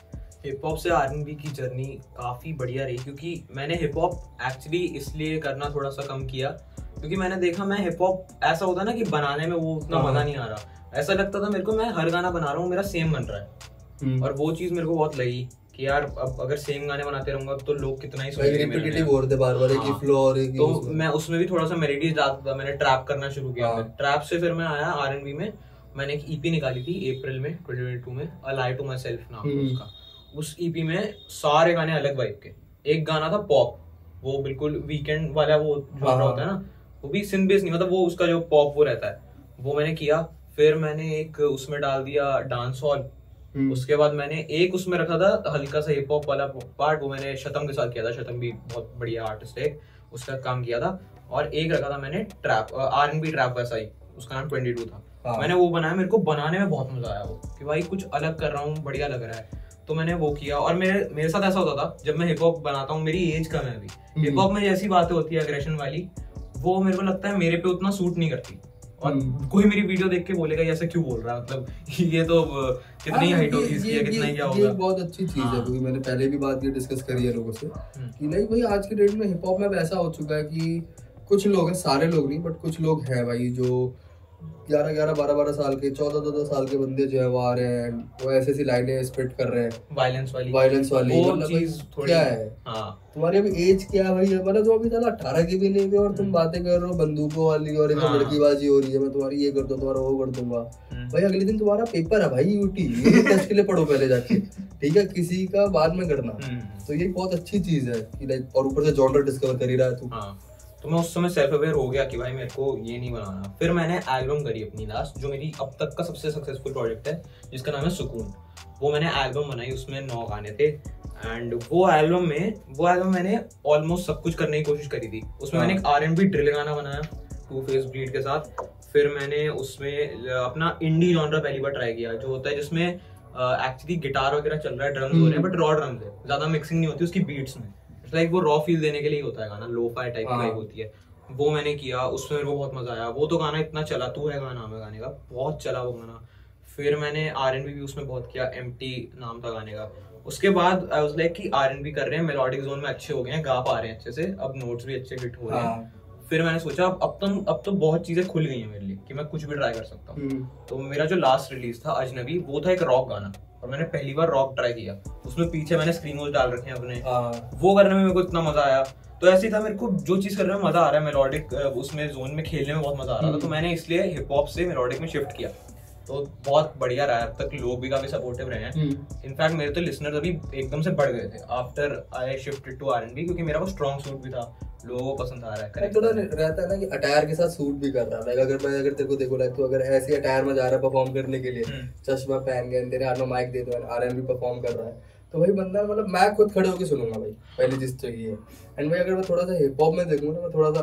हिप हॉप से आर एन बी की जर्नी काफ़ी बढ़िया रही, क्योंकि मैंने हिप हॉप एक्चुअली इसलिए करना थोड़ा सा कम किया क्योंकि मैंने देखा मैं हिप हॉप ऐसा होता ना कि बनाने में वो उतना मजा नहीं आ रहा। ऐसा लगता था मेरे को मैं हर गाना बना रहा हूँ मेरा सेम बन रहा है, और वो चीज़ मेरे को बहुत लगी कि यार अब अगर सेम गाने बनाते रहूंगा तो लोग कितना ही सोचेंगे मेरे में। बार बार एक ही फ्लो और एक ही तो मैं उसमें भी थोड़ा सा मेलोडी डालता था, मैंने ट्रैप करना शुरू किया। ट्रैप से फिर मैं आया आर एन बी में, मैंने एक ईपी निकाली थी अप्रैल में ट्वेंटी ट्वेंटी टू में, अ लाई टू माई सेल्फ नाम था उसका। उस ईपी में सारे गाने अलग वाइब के, एक गाना था पॉप, वो बिल्कुल वीकेंड वाला वो जॉनर होता है ना, वो भी सिंथ बेस नहीं, मतलब वो उसका जो पॉप वो रहता है वो मैंने किया। फिर मैंने एक उसमें डाल दिया डांस हॉल, उसके बाद मैंने एक उसमें रखा था हल्का सा हिप हॉप वाला पार्ट, वो मैंने शतम के साथ किया था, शतम भी बहुत बढ़िया आर्टिस्ट है, उसका काम किया था। और एक रखा था मैंने trap R N B trap वैसा ही, उसका नाम ट्वेंटी टू था। हाँ। मैंने वो बनाया, मेरे को बनाने में बहुत मजा आया वो कि भाई कुछ अलग कर रहा हूँ, बढ़िया लग रहा है, तो मैंने वो किया। और मेरे मेरे साथ ऐसा होता था जब मैं हिप हॉप बनाता हूँ, मेरी एज कम है अभी, हिप हॉप में जैसी बातें होती है अग्रेशन वाली, वो मेरे को लगता है मेरे पे उतना सूट नहीं करती, और कोई मेरी वीडियो देख के बोलेगा ये ऐसे क्यों बोल रहा है, मतलब ये तो कितनी हाइट होगी इसकी, कितना क्या होगा। ये बहुत अच्छी चीज है, क्योंकि मैंने पहले भी बात ये डिस्कस करी है लोगों से कि नहीं भाई आज के डेट में हिप हॉप में वैसा हो चुका है कि कुछ लोग हैं, सारे लोग नहीं बट कुछ लोग हैं भाई जो ग्यारह ग्यारह बारह बारह साल के, चौदह चौदह साल के बंदे जो है वो आ रहे हैं, वो ऐसी ऐसी लाइनें स्पिट कर रहे हैं वायलेंस वाली वायलेंस वाली मतलब चीज क्या है। हाँ तुम्हारी अभी एज क्या है भाई, मतलब तुम अभी साला अठारह की भी नहीं हुई और तुम बातें कर रहे हो बंदूकों वाली और एकदम लड़कीबाजी हो रही है, मैं तुम्हारी ये कर दूं तुम्हारा वो कर दूंगा। भाई अगले दिन तुम्हारा पेपर है भाई यूटी, ये टेस्ट के लिए पढ़ो पहले जाके, ठीक है, किसी का बाद में करना। तो ये बहुत अच्छी चीज है कि लाइक, और ऊपर से जॉनर डिस्कवर कर ही रहा है तू। तो मैं उस समय सेल्फ अवेयर हो गया कि भाई मेरे को ये नहीं बनाना। फिर मैंने एल्बम करी अपनी लास्ट, जो मेरी अब तक का सबसे सक्सेसफुल प्रोजेक्ट है, जिसका नाम है सुकून। वो मैंने एल्बम बनाई, उसमें नौ गाने थे, एंड वो एल्बम में वो एल्बम मैंने ऑलमोस्ट सब कुछ करने की कोशिश करी थी। उसमें मैंने एक आर एंड बी ड्रिल गाना बनाया टू फेस बीट के साथ। फिर मैंने उसमें अपना इंडी जॉनर पहली बार ट्राई किया, जो होता है जिसमें एक्चुअली गिटार वगैरह चल रहा है, ड्रम्स हो रहे हैं बट रॉ ड्रम्स है, ज्यादा मिक्सिंग नहीं होती उसकी बीट्स में, लाइक वो रॉ फील देने के लिए होता है गाना, लो फाई टाइप की वाइब होती है। वो मैंने किया, उसमें मेरे को बहुत मजा आया। वो तो गाना इतना चला, तू है गाना नाम है गाने का, बहुत चला वो गाना। फिर मैंने आर एन बी भी उसमें बहुत किया, एम्प्टी नाम था गाने का। उसके बाद आई वाज लाइक कि आर एन बी कर रहे हैं, मेलोडिक जोन में अच्छे हो गए हैं, गा पा रहे हैं अच्छे से, अब नोट्स भी अच्छे हिट हो रहे हैं। फिर मैंने सोचा अब तो अब तो बहुत चीजें खुल गई हैं मेरे लिए कि मैं कुछ भी ट्राई कर सकता हूँ। तो मेरा जो लास्ट रिलीज था अजनबी, वो था एक रॉक गाना, और मैंने पहली बार रॉक ट्राई किया। उसमें पीछे मैंने स्क्रीनोज डाल रखे हैं अपने, वो करने में मेरे को इतना मजा आया। तो ऐसे ही था, मेरे को जो चीज करने में मजा आ रहा है, मेलोडिक उसमें जोन में खेलने में बहुत मजा आ रहा था, तो मैंने इसलिए हिप हॉप से मेलोडिक में शिफ्ट किया। तो बहुत बढ़िया रहा, अब तक लोग भी काफी सपोर्टिव रहे हैं। इनफैक्ट मेरे तो लिसनर्स अभी एकदम से बढ़ गए थे after I shifted to R and B, क्योंकि मेरा वो स्ट्रॉन्ग सूट भी था, लोगों को पसंद आ रहा है। थोड़ा रहता है ना कि अटायर के साथ सूट भी कर रहा है। अगर मैं अगर तेरे को देखो लाइक, तो अगर ऐसे अटायर में जा रहा है परफॉर्म करने के लिए, चश्मा पहन के, तेरे हाथ में माइक दे दो, आर एंड बी परफॉर्म कर रहा है, तो भाई बंदा मतलब मैं खुद खड़े होकर सुनूंगा भाई, पहली चीज तो ये है। एंड भाई अगर मैं थोड़ा सा हिप हॉप में देखूंगा, मैं थोड़ा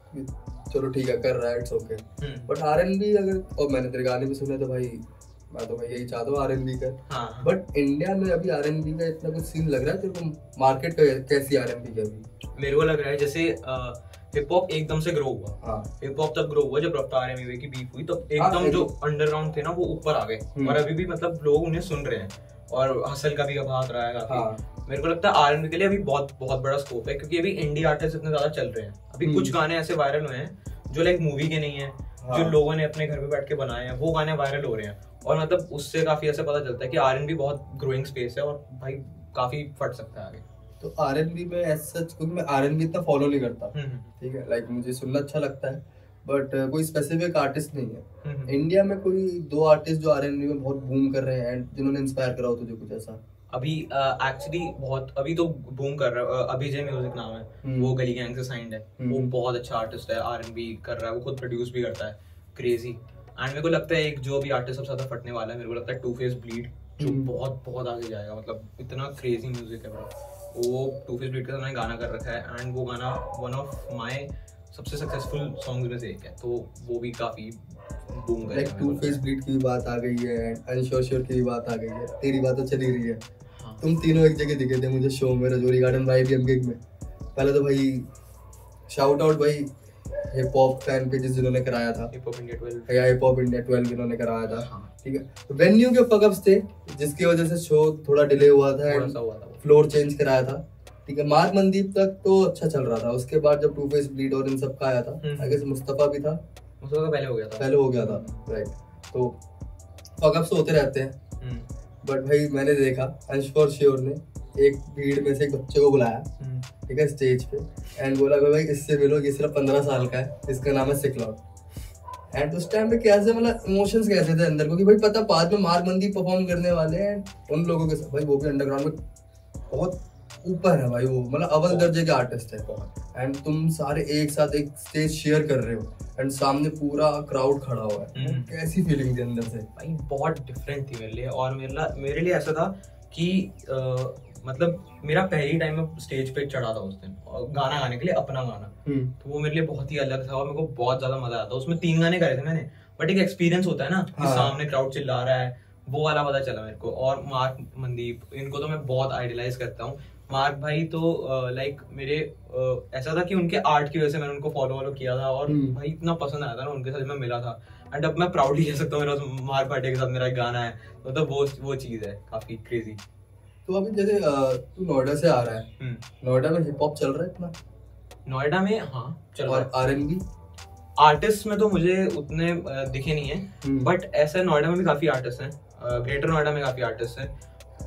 सा चलो ठीक है कर रहा है, it's okay, but R and B अगर, और मैंने तेरे गाने भी सुने, तो भाई मैं तो भाई यही चाहता हूँ आर एन बी का। बट इंडिया में अभी आर एन बी का इतना कुछ सीन लग रहा है तेरे को, मार्केट कैसी आर एन बी का अभी? मेरे को लग रहा है जैसे हिप हॉप एकदम से ग्रो हुआ, हिप हॉप तब ग्रो हुआ जब रफ्तार एमवे की बीफ हुई, तो एकदम जो अंडरग्राउंड थे ना वो ऊपर आ गए, और अभी भी मतलब लोग उन्हें सुन रहे हैं, और हसल का भी अब हाथ रहा है काफी। मेरे को लगता है आर एंड बी के लिए अभी बहुत बहुत बड़ा स्कोप है, क्योंकि अभी इंडी आर्टिस्ट इतने ज्यादा चल रहे हैं। अभी कुछ गाने ऐसे वायरल हुए हैं जो लाइक मूवी के नहीं है, हाँ। जो लोगों ने अपने घर पे बैठ के बनाए हैं, वो गाने वायरल हो रहे हैं। और मतलब उससे काफी ऐसे पता चलता है कि आर एंड बी बहुत ग्रोइंग स्पेस है और भाई काफी फट सकता है आगे। तो आर एन बी में ऐसा, क्योंकि मैं आर एन बी इतना फॉलो नहीं करता, ठीक है, लाइक मुझे सुनना अच्छा लगता है, बट uh, कोई स्पेसिफिक आर्टिस्ट नहीं है इंडिया में। कोई दो आर्टिस्ट जो आर एन बी में बहुत बूम कर रहे हैं एंड जिन्होंने इंस्पायर करा हो तुझे कुछ ऐसा? अभी एक्चुअली uh, बहुत अभी तो बूम कर रहा है, अभिजय म्यूजिक नाम है, वो गली गैंग से साइंड है, वो बहुत अच्छा आर्टिस्ट है, आर एन बी कर रहा है, वो खुद प्रोड्यूस भी करता है, क्रेजी। एंड मेरे को लगता है एक जो भी आर्टिस्ट सबसे ज्यादा फटने वाला है, मेरे को लगता है टू फेस ब्लीड, जो बहुत बहुत आगे जाएगा, मतलब इतना क्रेजी म्यूजिक है ब्रो। वो टू फेस ब्लीड का मैंने गाना कर रखा है एंड वो गाना वन ऑफ माय सबसे सक्सेसफुल सॉन्ग्स में से एक है, तो वो भी काफी बूम करेगा। लाइक टू फेस ब्लीड की भी बात आ गई है, अनश्योर श्योर की भी बात आ गई है, तेरी बात तो चली रही है। हाँ। तुम तीनों एक जगह दिखे थे मुझे शो में, Rajouri garden Y B M gig में। पहले तो भाई शाउट आउट भाई हिप हॉप फैन पेजेस जिन्होंने कराया था, हिप हॉप इंडिया ट्वेल्व, या हिप हॉप इंडिया ट्वेल्व जिन्होंने कराया था, ठीक है। तो वेन्यू के फकअप्स थे जिसकी वजह से शो थोड़ा डिले हुआ था एंड फ्लोर चेंज कराया था, ठीक है। मार्क मनदीप तक तो अच्छा चल रहा था, उसके बाद जब टू फेस ब्लीड और इन सब का आया था, आई गेस मुस्तफा भी था, मुस्तफा पहले हो गया था पहले हो गया था राइट। तो फकअप्स होते रहते हैं, बट भाई मैंने देखा अनश्योर श्योर ने एक भीड़ में से एक बच्चे को बुलाया, ठीक है, स्टेज पे, एंड बोला भाई इससे मिलो, ये सिर्फ पंद्रह साल का है, इसका नाम है सिक लॉर्ड। एंड उस टाइम पे कैसे मतलब इमोशंस कैसे थे अंदर को कि भाई पता बाद में मार्क मनदीप परफॉर्म करने वाले हैं उन लोगों के साथ, भाई वो भी अंडरग्राउंड में बहुत ऊपर है भाई, वो मतलब अव्वल दर्जे के आर्टिस्ट है एंड तुम सारे एक साथ एक स्टेज शेयर कर रहे हो एंड सामने पूरा क्राउड खड़ा हुआ है, कैसी फीलिंग थी अंदर से? भाई बहुत डिफरेंट थी मेरे लिए। और मेरे मेरे लिए ऐसा था कि आ, मतलब मेरा पहली टाइम में स्टेज पे चढ़ा था उस दिन और गाना गाने के लिए, अपना गाना, तो वो मेरे लिए बहुत ही अलग था और मेरे को बहुत ज्यादा मजा आया था। उसमें तीन गाने करे थे मैंने, बट एक एक्सपीरियंस होता है ना कि हाँ। सामने क्राउड चिल्ला रहा है, वो वाला पता चला मेरे को। और मार्क मनदीप, इनको तो मैं बहुत आइडियलाइज करता हूँ। मार्क भाई तो लाइक uh, मेरे uh, ऐसा था कि उनके आर्ट की वजह से मैंने उनको फॉलो वॉलो किया था और भाई इतना पसंद आया था ना उनके साथ मैं मिला था। एंड अब मैं प्राउडली कह सकता हूँ मेरा मार्क भाटिया के साथ मेरा एक गाना है, मतलब तो वो वो चीज है काफी क्रेजी। तो अभी जैसे तू नोएडा से आ रहा है, नोएडा में हिप हॉप चल रहा है इतना? नोएडा में हाँ चल रहा है। आर एन बी आर्टिस्ट में तो मुझे उतने दिखे नहीं है, बट ऐसे नोएडा में भी काफी आर्टिस्ट हैं, ग्रेटर नोएडा में काफी आर्टिस्ट हैं,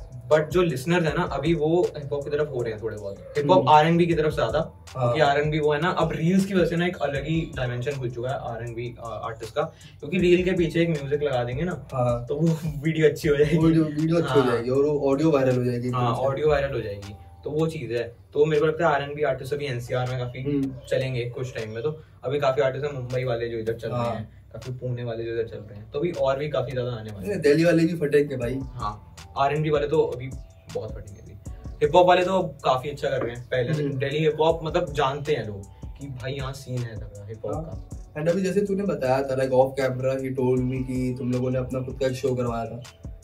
बट जो लिसनर्स है ना अभी वो हिप हॉप की तरफ हो रहे हैं थोड़े बहुत, hip hop R and B की तरफ ज्यादा, क्योंकि आर एंड बी वो है ना अब रील्स की वजह से ना एक अलग ही डायमेंशन खुल चुका है आर एंड बी आर्टिस्ट का, क्योंकि रील के पीछे एक म्यूजिक लगा देंगे ना तो वो वीडियो अच्छी हो जाएगी, वीडियो अच्छी हो जाएगी और ऑडियो वायरल हो जाएगी। हाँ ऑडियो वायरल हो जाएगी, तो वो चीज है। तो मेरे को लगता है आर एंड बी आर्टिस्ट अभी एनसीआर में काफी चलेंगे कुछ टाइम में। तो अभी काफी आर्टिस्ट है मुंबई वाले जो इधर चल रहे हैं, काफी पुणे वाले जो इधर चल रहे हैं, तो अभी और भी काफी ज्यादा आने वाले हैं। दिल्ली वाले भी फटेंगे भाई। हाँ आर एंड बी वाले तो अभी बहुत फटेंगे। हिप हॉप वाले तो काफी अच्छा कर रहे हैं पहले से, दिल्ली हिप हॉप मतलब जानते हैं लोग कि भाई यहाँ सीन है हिप हॉप का। एंड अभी जैसे तूने बताया था लाइक ऑफ कैमरा ही टोल्ड मी कि तुम लोगों ने अपना खुद का शो करवाया था,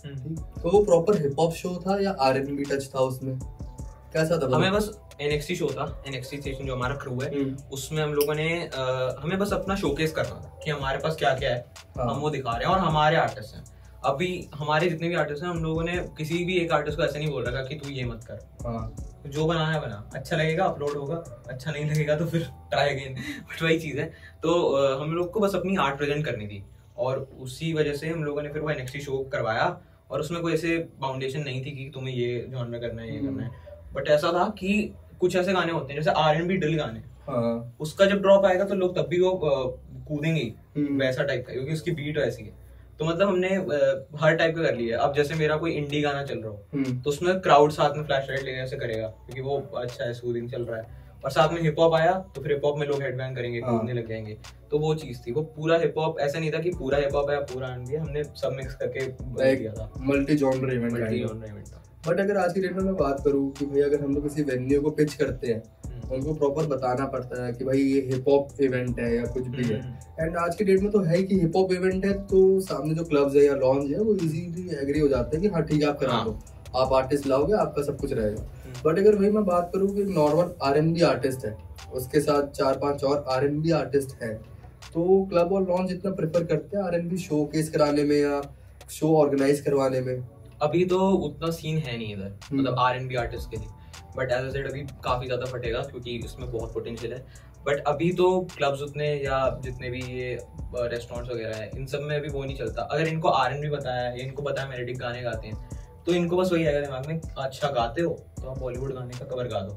तो वो प्रॉपर हिप हॉप शो था या आर एन बी टच था उसमें, कैसा था? हमें बस एनएक्सटी शो था, एनएक्सटी स्टेशन जो हमारा क्रू है उसमें हम लोगों ने आ, हमें बस अपना शोकेस करना था कि हमारे पास क्या क्या है, हम वो दिखा रहे हैं और हमारे आर्टिस्ट हैं। अभी हमारे जितने भी आर्टिस्ट हैं हम लोगों ने किसी भी एक आर्टिस्ट को ऐसे नहीं बोल रखा कि तू ये मत कर, हाँ। जो बनाना है बना, अच्छा लगेगा अपलोड होगा, अच्छा नहीं लगेगा तो फिर ट्राई अगेन, बट वही चीज है। तो आ, हम लोग को बस अपनी आर्ट प्रेजेंट करनी थी और उसी वजह से हम लोगों ने फिर वो एनएक्सटी शो करवाया और उसमें कोई ऐसे बाउंडेशन नहीं थी कि तुम्हें ये जॉनर करना है ये करना है, बट ऐसा था कि कुछ ऐसे गाने होते हैं जैसे आर एंड बी ड्रिल गाने, हाँ। उसका जब ड्रॉप आएगा तो लोग तब भी वो कूदेंगे वैसा टाइप का, क्योंकि उसकी बीट ऐसी है। तो मतलब हमने हर टाइप का कर लिया। अब जैसे मेरा कोई इंडी गाना चल रहा हो तो उसमें क्राउड साथ में फ्लैश लाइट लेने से करेगा क्योंकि वो अच्छा है, सूदिंग चल रहा है, और साथ में हिप हॉप आया तो फिर हिप हॉप में लोग हेडबैंग करेंगे, कूदने लग जाएंगे, तो वो चीज थी। वो पूरा हिप हॉप ऐसा नहीं था कि पूरा हिप हॉप है पूरा एंड हमने सब मिक्स करके दिया था, multi genre event multi genre event था। बट अगर आज की डेट में मैं बात करूँ कि भाई अगर हम लोग किसी वेन्यू को पिच करते हैं उनको प्रॉपर बताना पड़ता है कि भाई ये हिप हॉप इवेंट है या कुछ भी है, एंड आज की डेट में तो है कि हिप हॉप इवेंट है तो सामने जो क्लब्स है या लॉन्ज है वो इजीली एग्री हो जाते हैं कि हाँ ठीक है आप करा दो, आप आर्टिस्ट लाओगे आपका सब कुछ रहेगा। बट अगर भाई मैं बात करूँ कि normal R N B artist है उसके साथ चार पांच और आर एन बी आर्टिस्ट है, तो क्लब और लॉन्ज इतना प्रेफर करते हैं R N B showcase कराने में या शो ऑर्गेनाइज करवाने में, अभी तो उतना सीन है नहीं इधर, मतलब आर एंड बी आर्टिस्ट के लिए, बट एज आई सेड अभी काफी ज्यादा फटेगा क्योंकि इसमें बहुत पोटेंशियल है। बट अभी तो क्लब्स उतने या जितने भी ये रेस्टोरेंट्स वगैरह है इन सब में अभी वो नहीं चलता। अगर इनको आर एंड बी बताया या इनको बताया मेलोडिक गाने गाते हैं तो इनको बस वही आएगा दिमाग में, अच्छा गाते हो तो आप बॉलीवुड गाने का कवर गा दो,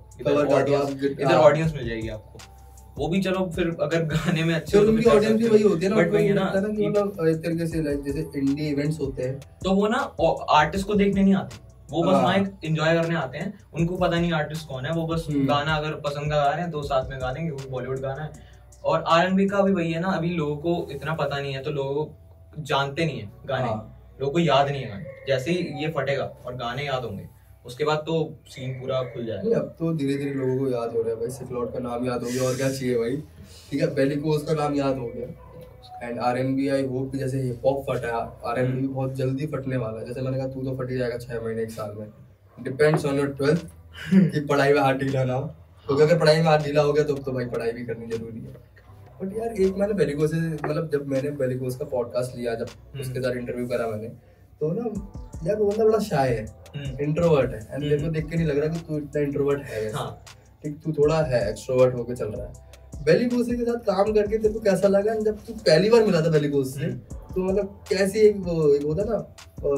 इधर ऑडियंस मिल जाएगी आपको। वो भी चलो फिर अगर गाने में अच्छे हो तो उनकी ऑडियंस भी वही होती है ना, बट वही है ना कि मतलब एक तरीके से लाइक जैसे इंडी इवेंट्स होते हैं तो वो ना आर्टिस्ट को देखने नहीं आते, वो बस वहाँ एक एंजॉय करने आते हैं, उनको पता नहीं आर्टिस्ट कौन है, वो बस गाना अगर पसंद का गा रहे हैं तो साथ में गा देंगे, वो बॉलीवुड गाना है। और आर एंड बी का भी वही है ना, अभी लोगों को इतना पता नहीं है तो लोग जानते नहीं है गाने, लोगों को याद नहीं है गाने। जैसे ही ये फटेगा और गाने याद होंगे उसके बाद तो सीन पूरा खुल जाएगा। अब तो धीरे धीरे लोगों को याद हो रहा है भाई, सिक लॉर्ड का नाम याद हो गया और क्या चाहिए भाई, ठीक है, बेलिकोस का नाम याद हो गया। And R N B I hope कि जैसे हिप हॉप फटा, आर एन बी बहुत जल्दी फटने वाला है। जैसे मैंने कहा तू तो फट ही जाएगा छह महीने एक साल में, डिपेंड्स ऑन योर ट्वेल्थ कि पढ़ाई में हाथ ढीला ना हो, क्योंकि अगर पढ़ाई में हाथ ढीला हो गया तो तो भाई पढ़ाई भी करनी जरूरी है। बट यार एक मैंने बेलिकोस से मतलब जब मैंने बेलिकोस का पॉडकास्ट लिया, जब उसके साथ इंटरव्यू करा मैंने, तो ना यार वो बंदा बड़ा शाय है, इंट्रोवर्ट है, एंड मेरे को देख के नहीं लग रहा कि तू इतना इंट्रोवर्ट है, ठीक, तू थोड़ा है एक्सट्रोवर्ट होके चल रहा है। बेलिकोस के साथ काम करके तेरे को कैसा लगा? जब तू पहली बार मिला था बेलिकोस से तो मतलब कैसी एक वो एक होता ना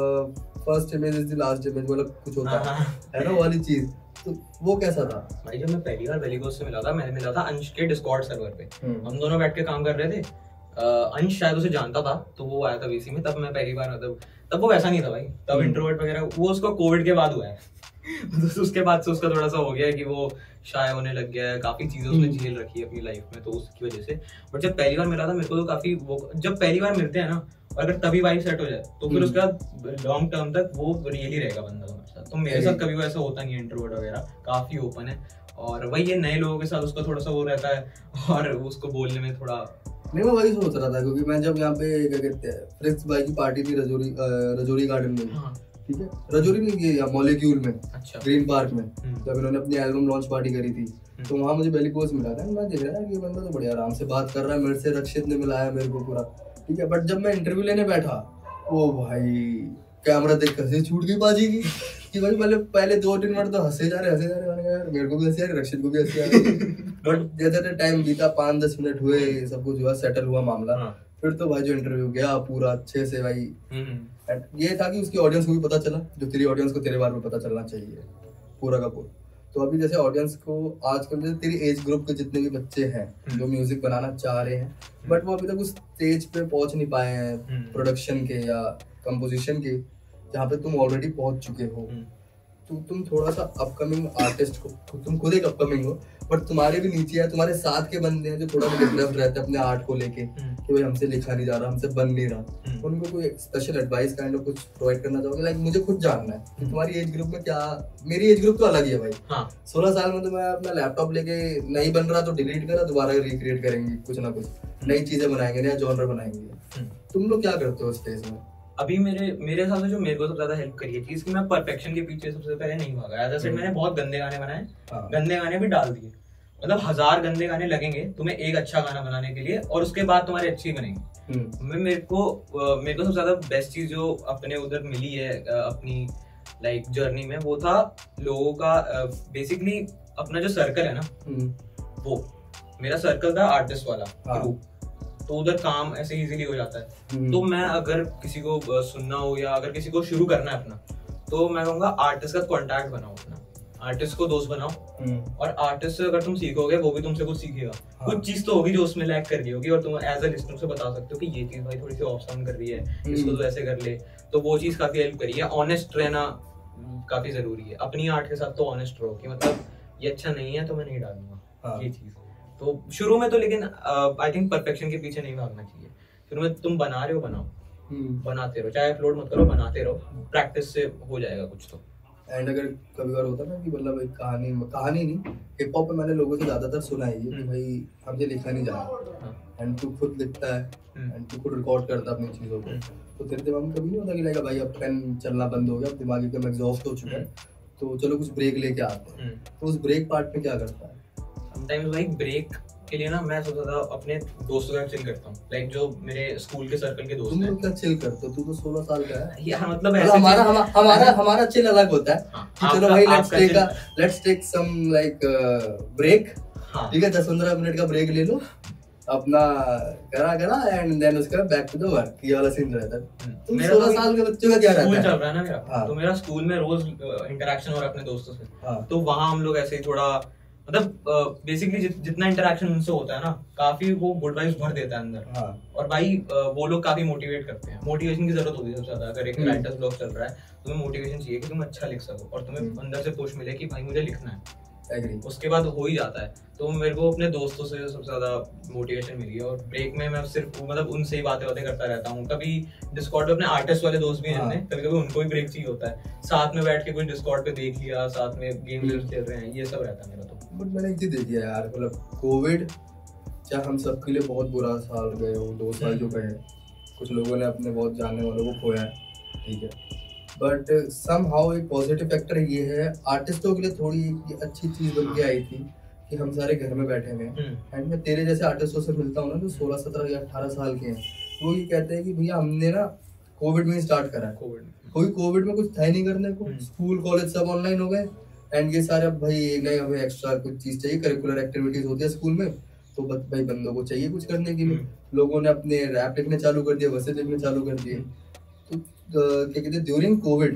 first image is the last image, मतलब कुछ होता है ना वाली चीज, तो वो कैसा था भाई? जब मैं पहली बार बेलिकोस से मिला था, मैं मिला था अंश के डिस्कॉर्ड सर्वर पे, हम दोनों बैठ के काम कर रहे थे। अंश शायद उसे जानता था तो वो आया था वीसी में, तब मैं पहली बार मतलब तब वो वैसा नहीं था भाई, तब इंट्रोवर्ट वगैरह, वो उसको कोविड के बाद हुआ है तो उसके बाद से उसका थोड़ा सा हो गया है कि वो शाय होने लग गया है, काफी चीजें उसने झेल रखी है अपनी लाइफ में तो उसकी वजह से। बट जब पहली बार मिला था मेरे को तो काफी वो, जब पहली बार मिलते हैं ना और अगर तभी वाइब सेट हो जाए तो फिर उसके बाद लॉन्ग टर्म तक वो रियली रहेगा बंदा तुम्हारे साथ। तो मेरे साथ कभी वो ऐसा होता नहीं है, इंट्रोवर्ट वगैरह काफी ओपन है, और वही है नए लोगों के साथ उसका थोड़ा सा वो रहता है और उसको बोलने में थोड़ा नहीं। मैं वही सोच रहा था क्योंकि मैं जब यहाँ पे क्या कहते हैं फ्रिक्स भाई की पार्टी थी रजौरी रजौरी गार्डन में, हाँ। ठीक है, रजौरी में ये मॉलिक्यूल में, अच्छा, ग्रीन पार्क में, जब इन्होंने अपनी एल्बम लॉन्च पार्टी करी थी तो वहाँ मुझे बेलिकोस मिला था। मैं देख रहा है कि ये बंदा तो बढ़िया आराम से बात कर रहा है मेरे से, रक्षित ने मिलाया मेरे को पूरा, ठीक है। बट जब मैं इंटरव्यू लेने बैठा, ओ भाई कैमरा देख कर हंसी छूट गई बाजी की कि भाई पहले पहले दो तीन मिनट तो हंसे जा रहे हंसे जा रहे मैंने कहा यार मेरे को भी हंसी आ रही, रक्षित को भी हंसी आ रही। बट जैसे टाइम बीता, पाँच दस मिनट हुए, सब कुछ हुआ, सेटल हुआ मामला, फिर तो भाई जो इंटरव्यू गया पूरा अच्छे से भाई, ये था कि उसकी ऑडियंस को भी पता चला जो तेरी ऑडियंस को तेरे बारे में पता चलना चाहिए पूरा का पूरा। तो अभी जैसे ऑडियंस को आजकल जैसे तेरी एज ग्रुप के जितने भी बच्चे हैं जो म्यूजिक बनाना चाह रहे हैं बट वो अभी तक उस स्टेज पे पहुंच नहीं पाए हैं प्रोडक्शन के या कंपोजिशन के जहाँ पे तुम ऑलरेडी पहुंच चुके हो, तो तुम थोड़ा सा अपकमिंग आर्टिस्ट को, तुम खुद एक अपकमिंग हो बट तुम्हारे भी नीचे है, तुम्हारे साथ के बंदे हैं जो थोड़ा भी डिफरेंट रहते हैं अपने आर्ट को लेके कि भाई हमसे लिखा नहीं जा रहा, हमसे बन नहीं रहा, उनको कोई स्पेशल एडवाइस काइंड ऑफ कुछ प्रोवाइड करना चाहोगे? लाइक मुझे खुद जानना है कि तुम्हारी एज ग्रुप में क्या, मेरी एज ग्रुप तो अलग ही है भाई, हाँ। सोलह साल में तो मैं अपना लैपटॉप लेके नहीं बन रहा तो डिलीट करा, दोबारा रिक्रिएट करेंगे, कुछ ना कुछ नई चीजें बनाएंगे, नया जॉनर बनाएंगे। तुम लोग क्या करते हो स्टेज में? अभी मेरे मेरे हिसाब से जो मेरे को सबसे ज्यादा हेल्प करी है चीज कि मैं परफेक्शन के पीछे सबसे पहले नहीं भागा। एज आई मैंने बहुत गंदे गाने बनाए, गंदे गाने भी डाल दिए, मतलब हजार गंदे गाने लगेंगे तुम्हें एक अच्छा गाना बनाने के लिए और उसके बाद तुम्हारे अच्छे बनेंगे। मैं मेरे को मेरे को सबसे ज्यादा बेस्ट चीज जो अपने उधर मिली है अपनी लाइक जर्नी में वो था लोगों का बेसिकली अपना जो सर्कल है ना, वो मेरा सर्कल था आर्टिस्ट वाला ग्रुप, तो उधर काम ऐसे इजीली हो जाता है। तो मैं अगर किसी को सुनना हो या अगर किसी को शुरू करना है अपना, तो मैं कहूँगा आर्टिस्ट का कॉन्टैक्ट बनाओ, अपना आर्टिस्ट को दोस्त बनाओ, और आर्टिस्ट से अगर तुम सीखोगे वो भी तुमसे कुछ सीखेगा। हाँ। कुछ चीज तो होगी जो उसमें लैक कर रही होगी और तुम एज अ लिस्नर से बता सकते हो कि ये चीज भाई थोड़ी सी ऑफ साउंड कर रही है, इसको तो ऐसे कर ले, तो वो चीज काफी हेल्प करी है। ऑनेस्ट रहना काफी जरूरी है अपनी आर्ट के साथ, तो ऑनेस्ट रहो कि मतलब ये अच्छा नहीं है तो मैं नहीं डालूंगा। हाँ। ये चीज तो शुरू में तो, लेकिन आई थिंक परफेक्शन के पीछे नहीं भागना चाहिए। शुरू में तुम बना रहे हो बनाओ, बनाते रहो, चाहे अपलोड मत करो, बनाते रहो, प्रैक्टिस से हो जाएगा कुछ तो। एंड अगर कभी बार होता ना कि मतलब एक कहानी कहानी नहीं हिप हॉप में मैंने लोगों से ज्यादातर सुना है ये कि भाई हमसे लिखा नहीं जा रहा, एंड तू खुद लिखता है एंड तू खुद रिकॉर्ड करता है अपनी चीजों को, तो तेरे दिमाग में कभी नहीं होता कि लाइक भाई अब पेन चलना बंद हो गया, दिमाग एकदम एग्जॉस्ट हो चुका है, तो चलो कुछ ब्रेक लेके आते हैं, तो उस ब्रेक पार्ट में क्या करता है? समटाइम्स भाई ब्रेक के लिए ना मैं सबसे ज्यादा अपने दोस्तों के साथ चिल करता हूँ, लाइक जो मेरे स्कूल के सर्कल के दोस्त तुम हैं। लोग क्या चिल करते हो? तू तो सोलह साल का है यार मतलब मतलब ऐसे हमारा चिल- हमा- हमारा हमारा चिल अलग होता है हाँ, कि चलो आपका- भाई लेट्स आपका take chill- uh let's take some like break, हाँ ठीक है, दस पंद्रह मिनट का ब्रेक ले लो अपना, करा करा एंड देन उसका बैक टू द वर्क, ये वाला सीन रहता है। तुम मेरा सोलह तो साल के बच्चों का क्या स्कूल रहता चल है? रहा है ना मेरा, हाँ। तो मेरा स्कूल में रोज इंटरेक्शन हो रहा है अपने दोस्तों से, हाँ। तो वहाँ हम लोग ऐसे ही थोड़ा मतलब बेसिकली जितना इंटरेक्शन उनसे होता है ना, काफी वो गुड वाइब्स भर देता है अंदर। हाँ। और भाई अ, वो लोग काफी मोटिवेट करते हैं, मोटिवेशन की जरूरत होती है सबसे ज्यादा। अगर एक हम्म। राइटर्स ब्लॉग चल रहा है, तुम्हें मोटिवेशन चाहिए कि तुम अच्छा लिख सको और तुम्हें हम्म। अंदर से पुश मिले कि भाई मुझे लिखना है, एग्री। उसके बाद हो ही जाता है। तो मेरे को अपने दोस्तों से सबसे ज्यादा मोटिवेशन मिली है, और ब्रेक में मैं सिर्फ मतलब उनसे ही बातें बातें करता रहता हूँ। कभी डिस्कॉर्ड पे अपने आर्टिस्ट वाले दोस्त भी हैं, हाँ। कभी कभी उनको भी ब्रेक चाहिए होता है, साथ में बैठ के कुछ डिस्कॉर्ड पे देख लिया, साथ में गेम हम्म। खेल रहे हैं, ये सब रहता है मेरा। तो बट मैंने एक चीज देखी है यार, मतलब कोविड चाहे हम सबके लिए बहुत बुरा साल गए हो, दो साल जो गए, कुछ लोगों ने अपने बहुत जानने वालों को खोया है, ठीक है, बट समहाउ एक पॉजिटिव फैक्टर ये है, आर्टिस्टों के लिए थोड़ी एक अच्छी चीज बन के आई थी कि हम सारे घर में बैठे हुए हैं। एंड मैं तेरे जैसे आर्टिस्टों से मिलता हूँ ना जो सोलह सत्रह या अठारह साल के हैं, वो ये कहते हैं कि भैया हमने ना कोविड में स्टार्ट करा है, कोविड कोई कोविड में कुछ था ही नहीं करने को, स्कूल कॉलेज सब ऑनलाइन हो गए, एंड ये सारे अब भाई एक नए हमें एक्स्ट्रा कुछ चीज चाहिए, करिकुलर एक्टिविटीज होती है स्कूल में, तो बस भाई बंदों को चाहिए कुछ करने के लिए, लोगों ने अपने रैप लिखने चालू कर दिए, वर्सेस लिखने चालू कर दिए। तो अ, क्या कहते हैं, ड्यूरिंग कोविड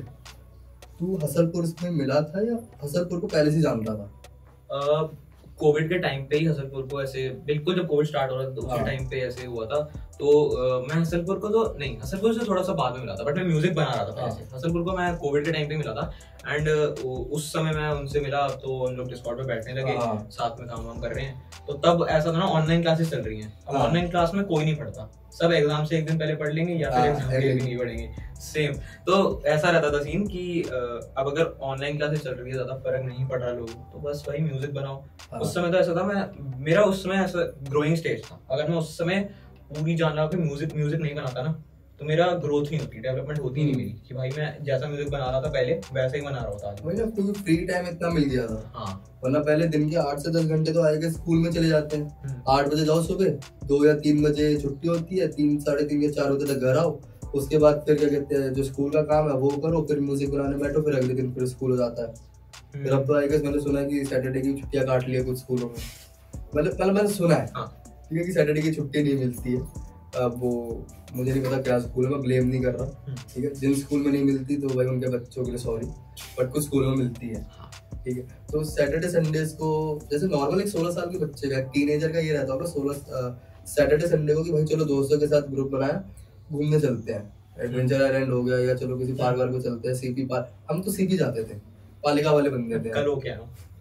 तू हसलपुर में मिला था या हसलपुर को पहले से जानता था? कोविड के टाइम पे ही हसलपुर को ऐसे, बिल्कुल जब कोविड स्टार्ट हो रहा था तो उसी हाँ। टाइम पे ऐसे हुआ था। तो uh, मैं हसलपुर को तो नहीं, हसलपुर से थोड़ा सा बाद में मिला था, बट मैं म्यूजिक बना रहा था पहले से। हसलपुर को मैं कोविड के टाइम पे मिला था, एंड uh, उस समय मैं उनसे मिला तो हम लोग डिस्कॉर्ड पे बैठने लगे, हाँ। साथ में काम वाम कर रहे हैं। तो तब ऐसा था ना, ऑनलाइन क्लासेस चल रही हैं, अब हाँ। ऑनलाइन क्लास में कोई नहीं पढ़ता, सब एग्जाम से एक दिन पहले पढ़ लेंगे या फिर हाँ, एग्जाम के लिए भी नहीं पढ़ेंगे, सेम। तो ऐसा रहता था सीन कि uh, अब अगर ऑनलाइन क्लासेस चल रही है, ज्यादा फर्क नहीं पड़ रहा लोगों को, तो बस भाई म्यूजिक बनाओ। हाँ। उस समय तो ऐसा था, मैं मेरा उस समय ऐसा ग्रोइंग स्टेज था, अगर मैं उस समय पूरी जान रहा कि म्यूजिक म्यूजिक नहीं बनाता ना, तो मेरा ग्रोथ नहीं होती, डेवलपमेंट होती नहीं मेरी, कि भाई मैं जैसा म्यूजिक बना रहा था पहले वैसा ही बना रहा होता आज। वही ना, क्योंकि फ्री टाइम इतना मिल गया था, हाँ। वरना पहले दिन के आठ से दस घंटे तो आएगा स्कूल में चले जाते हैं, आठ बजे जाओ सुबह, दो या तीन बजे छुट्टी होती है, तीन साढ़े तीन या चार बजे तक घर आओ, उसके बाद फिर क्या कहते हैं जो स्कूल का काम है वो करो, फिर म्यूजिक बनाने बैठो, फिर अगले दिन फिर स्कूल हो जाता है। फिर अब तो आई गेस मैंने सुना है कि सैटरडे की छुट्टियां काट ली है कुछ स्कूलों में, मतलब मतलब मैंने सुना है, हाँ। ठीक है, कि सैटरडे की छुट्टी नहीं मिलती है। अब वो मुझे नहीं पता क्या स्कूल में, ब्लेम नहीं कर रहा, ठीक है, जिन स्कूल में नहीं मिलती तो भाई उनके बच्चों के लिए सॉरी, बट कुछ स्कूलों में मिलती है, ठीक है। तो सैटरडे संडेज को जैसे नॉर्मल एक सोलह साल के बच्चे का, टीनेजर का ये रहता होगा सोलह सैटरडे संडे को कि भाई चलो दोस्तों के साथ ग्रुप बनाया, घूमने चलते हैं, एडवेंचर आइलैंड हो गया, या चलो किसी पार्क वार्क को चलते हैं, सीपी पार्क, हम तो सीपी जाते थे, पालिका वाले बंदे थे कल हो क्या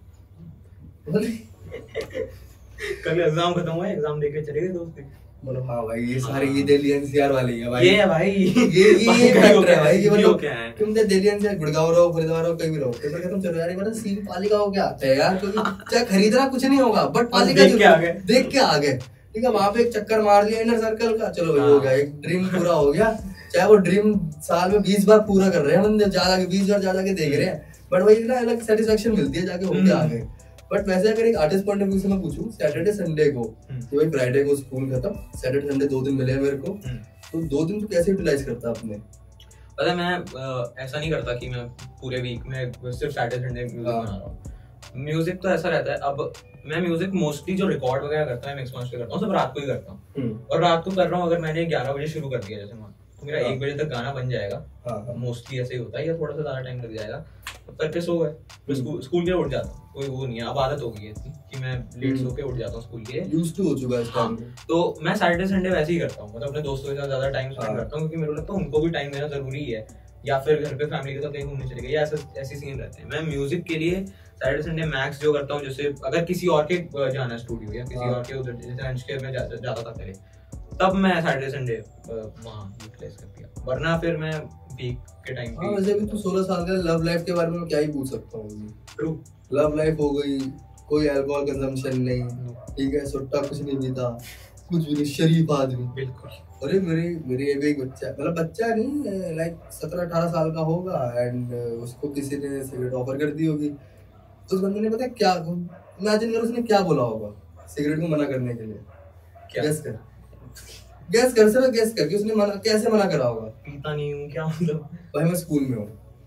कल एग्जाम खत्म हुआ, एग्जाम देके चले गए दोस्त। मतलब हाँ भाई ये सारे ये दिल्ली एनसीआर वाले ही है भाई, ये है भाई, ये ये ये फैक्टर है भाई, ये मतलब क्या है, तुम तो दिल्ली एनसीआर गुड़गांव रहो, फरीदाबाद रहो, कहीं भी रहो, पेपर खत्म चलो यार, ये बता सीपी पालिका हो क्या आता है यार, क्योंकि चाहे खरीदना कुछ नहीं होगा, बट पालिका देख के आ गए, देख के आ गए, ठीक है, वहां पे एक चक्कर मार लिया इनर सर्कल का, चलो भाई हो गया, एक ड्रीम पूरा हो गया, चाहे वो ड्रीम साल में बीस बार पूरा कर रहे हैं बंदे, जा जाके बीस बार जा जाके देख रहे हैं, बट वही ना अलग सेटिस्फेक्शन मिलती है जाके होके आ गए। बट वैसे अगर एक आर्टिस्ट पॉइंट ऑफ व्यू से मैं पूछूं, सैटरडे संडे को कि भाई फ्राइडे को स्कूल खत्म, सैटरडे संडे दो दिन मिले मेरे को, तो दो दिन तो कैसे यूटिलाइज करता अपने? पता है मैं ऐसा नहीं करता कि मैं पूरे वीक में सिर्फ सैटरडे संडे म्यूजिक बना रहा हूँ। म्यूजिक तो ऐसा रहता है, अब मैं म्यूजिक मोस्टली जो रिकॉर्ड वगैरह करता है, मिक्स मास्टर करता हूँ, सब रात को ही करता हूँ, और रात को कर रहा हूँ। अगर मैंने ग्यारह बजे शुरू कर दिया जैसे मान, तो मेरा एक बजे तक गाना बन जाएगा, मोस्टली ऐसे ही होता है, या थोड़ा सा ज्यादा टाइम लग जाएगा, तो करके सो गए, फिर स्कूल के लिए उठ जाता हूँ, कोई वो नहीं है, अब आदत हो गई है इतनी कि मैं लेट सो के उठ जाता हूँ स्कूल के लिए, यूज्ड टू हो चुका है इस टाइम पे। तो मैं सैटरडे संडे वैसे ही करता हूँ, मतलब अपने दोस्तों के साथ ज्यादा टाइम स्पेंड करता हूँ, क्योंकि मेरे को लगता है उनको भी टाइम देना जरूरी है, या फिर घर पे फैमिली के साथ कहीं घूमने चले गए, या ऐसे ऐसे सीन रहते हैं। मैं म्यूजिक के लिए सैटरडे संडे मैक्स जो करता हूँ, जैसे अगर किसी और के जाना स्टूडियो या किसी और के उधर, जैसे अंश के में जाता था पहले, तब मैं सैटरडे संडे वहाँ यूटिलाइज कर दिया, वरना फिर मैं वीक के टाइम पे। हाँ, वैसे भी तू सोलह साल का, लव लाइफ के बारे में क्या ही पूछ सकता हूँ। ट्रू, लव लाइफ हो गई, कोई अल्कोहल कंजम्पशन नहीं, ठीक है, सुट्टा कुछ नहीं पीता, कुछ भी नहीं, शरीफ आदमी बिल्कुल। अरे मेरे मेरे भी एक बच्चा, मतलब बच्चा नहीं, लाइक सत्रह अठारह साल का होगा, एंड उसको किसी ने सिगरेट ऑफर कर दी होगी, उस बंदे ने पता क्या, इमेजिन करो उसने क्या बोला होगा, सिगरेट को मना करने के लिए? क्या? गैस कर गैस कर सर गैस कर कि उसने मना कैसे मना करा होगा? पीता नहीं हूँ क्या मतलब? भाई मैं स्कूल में हूँ।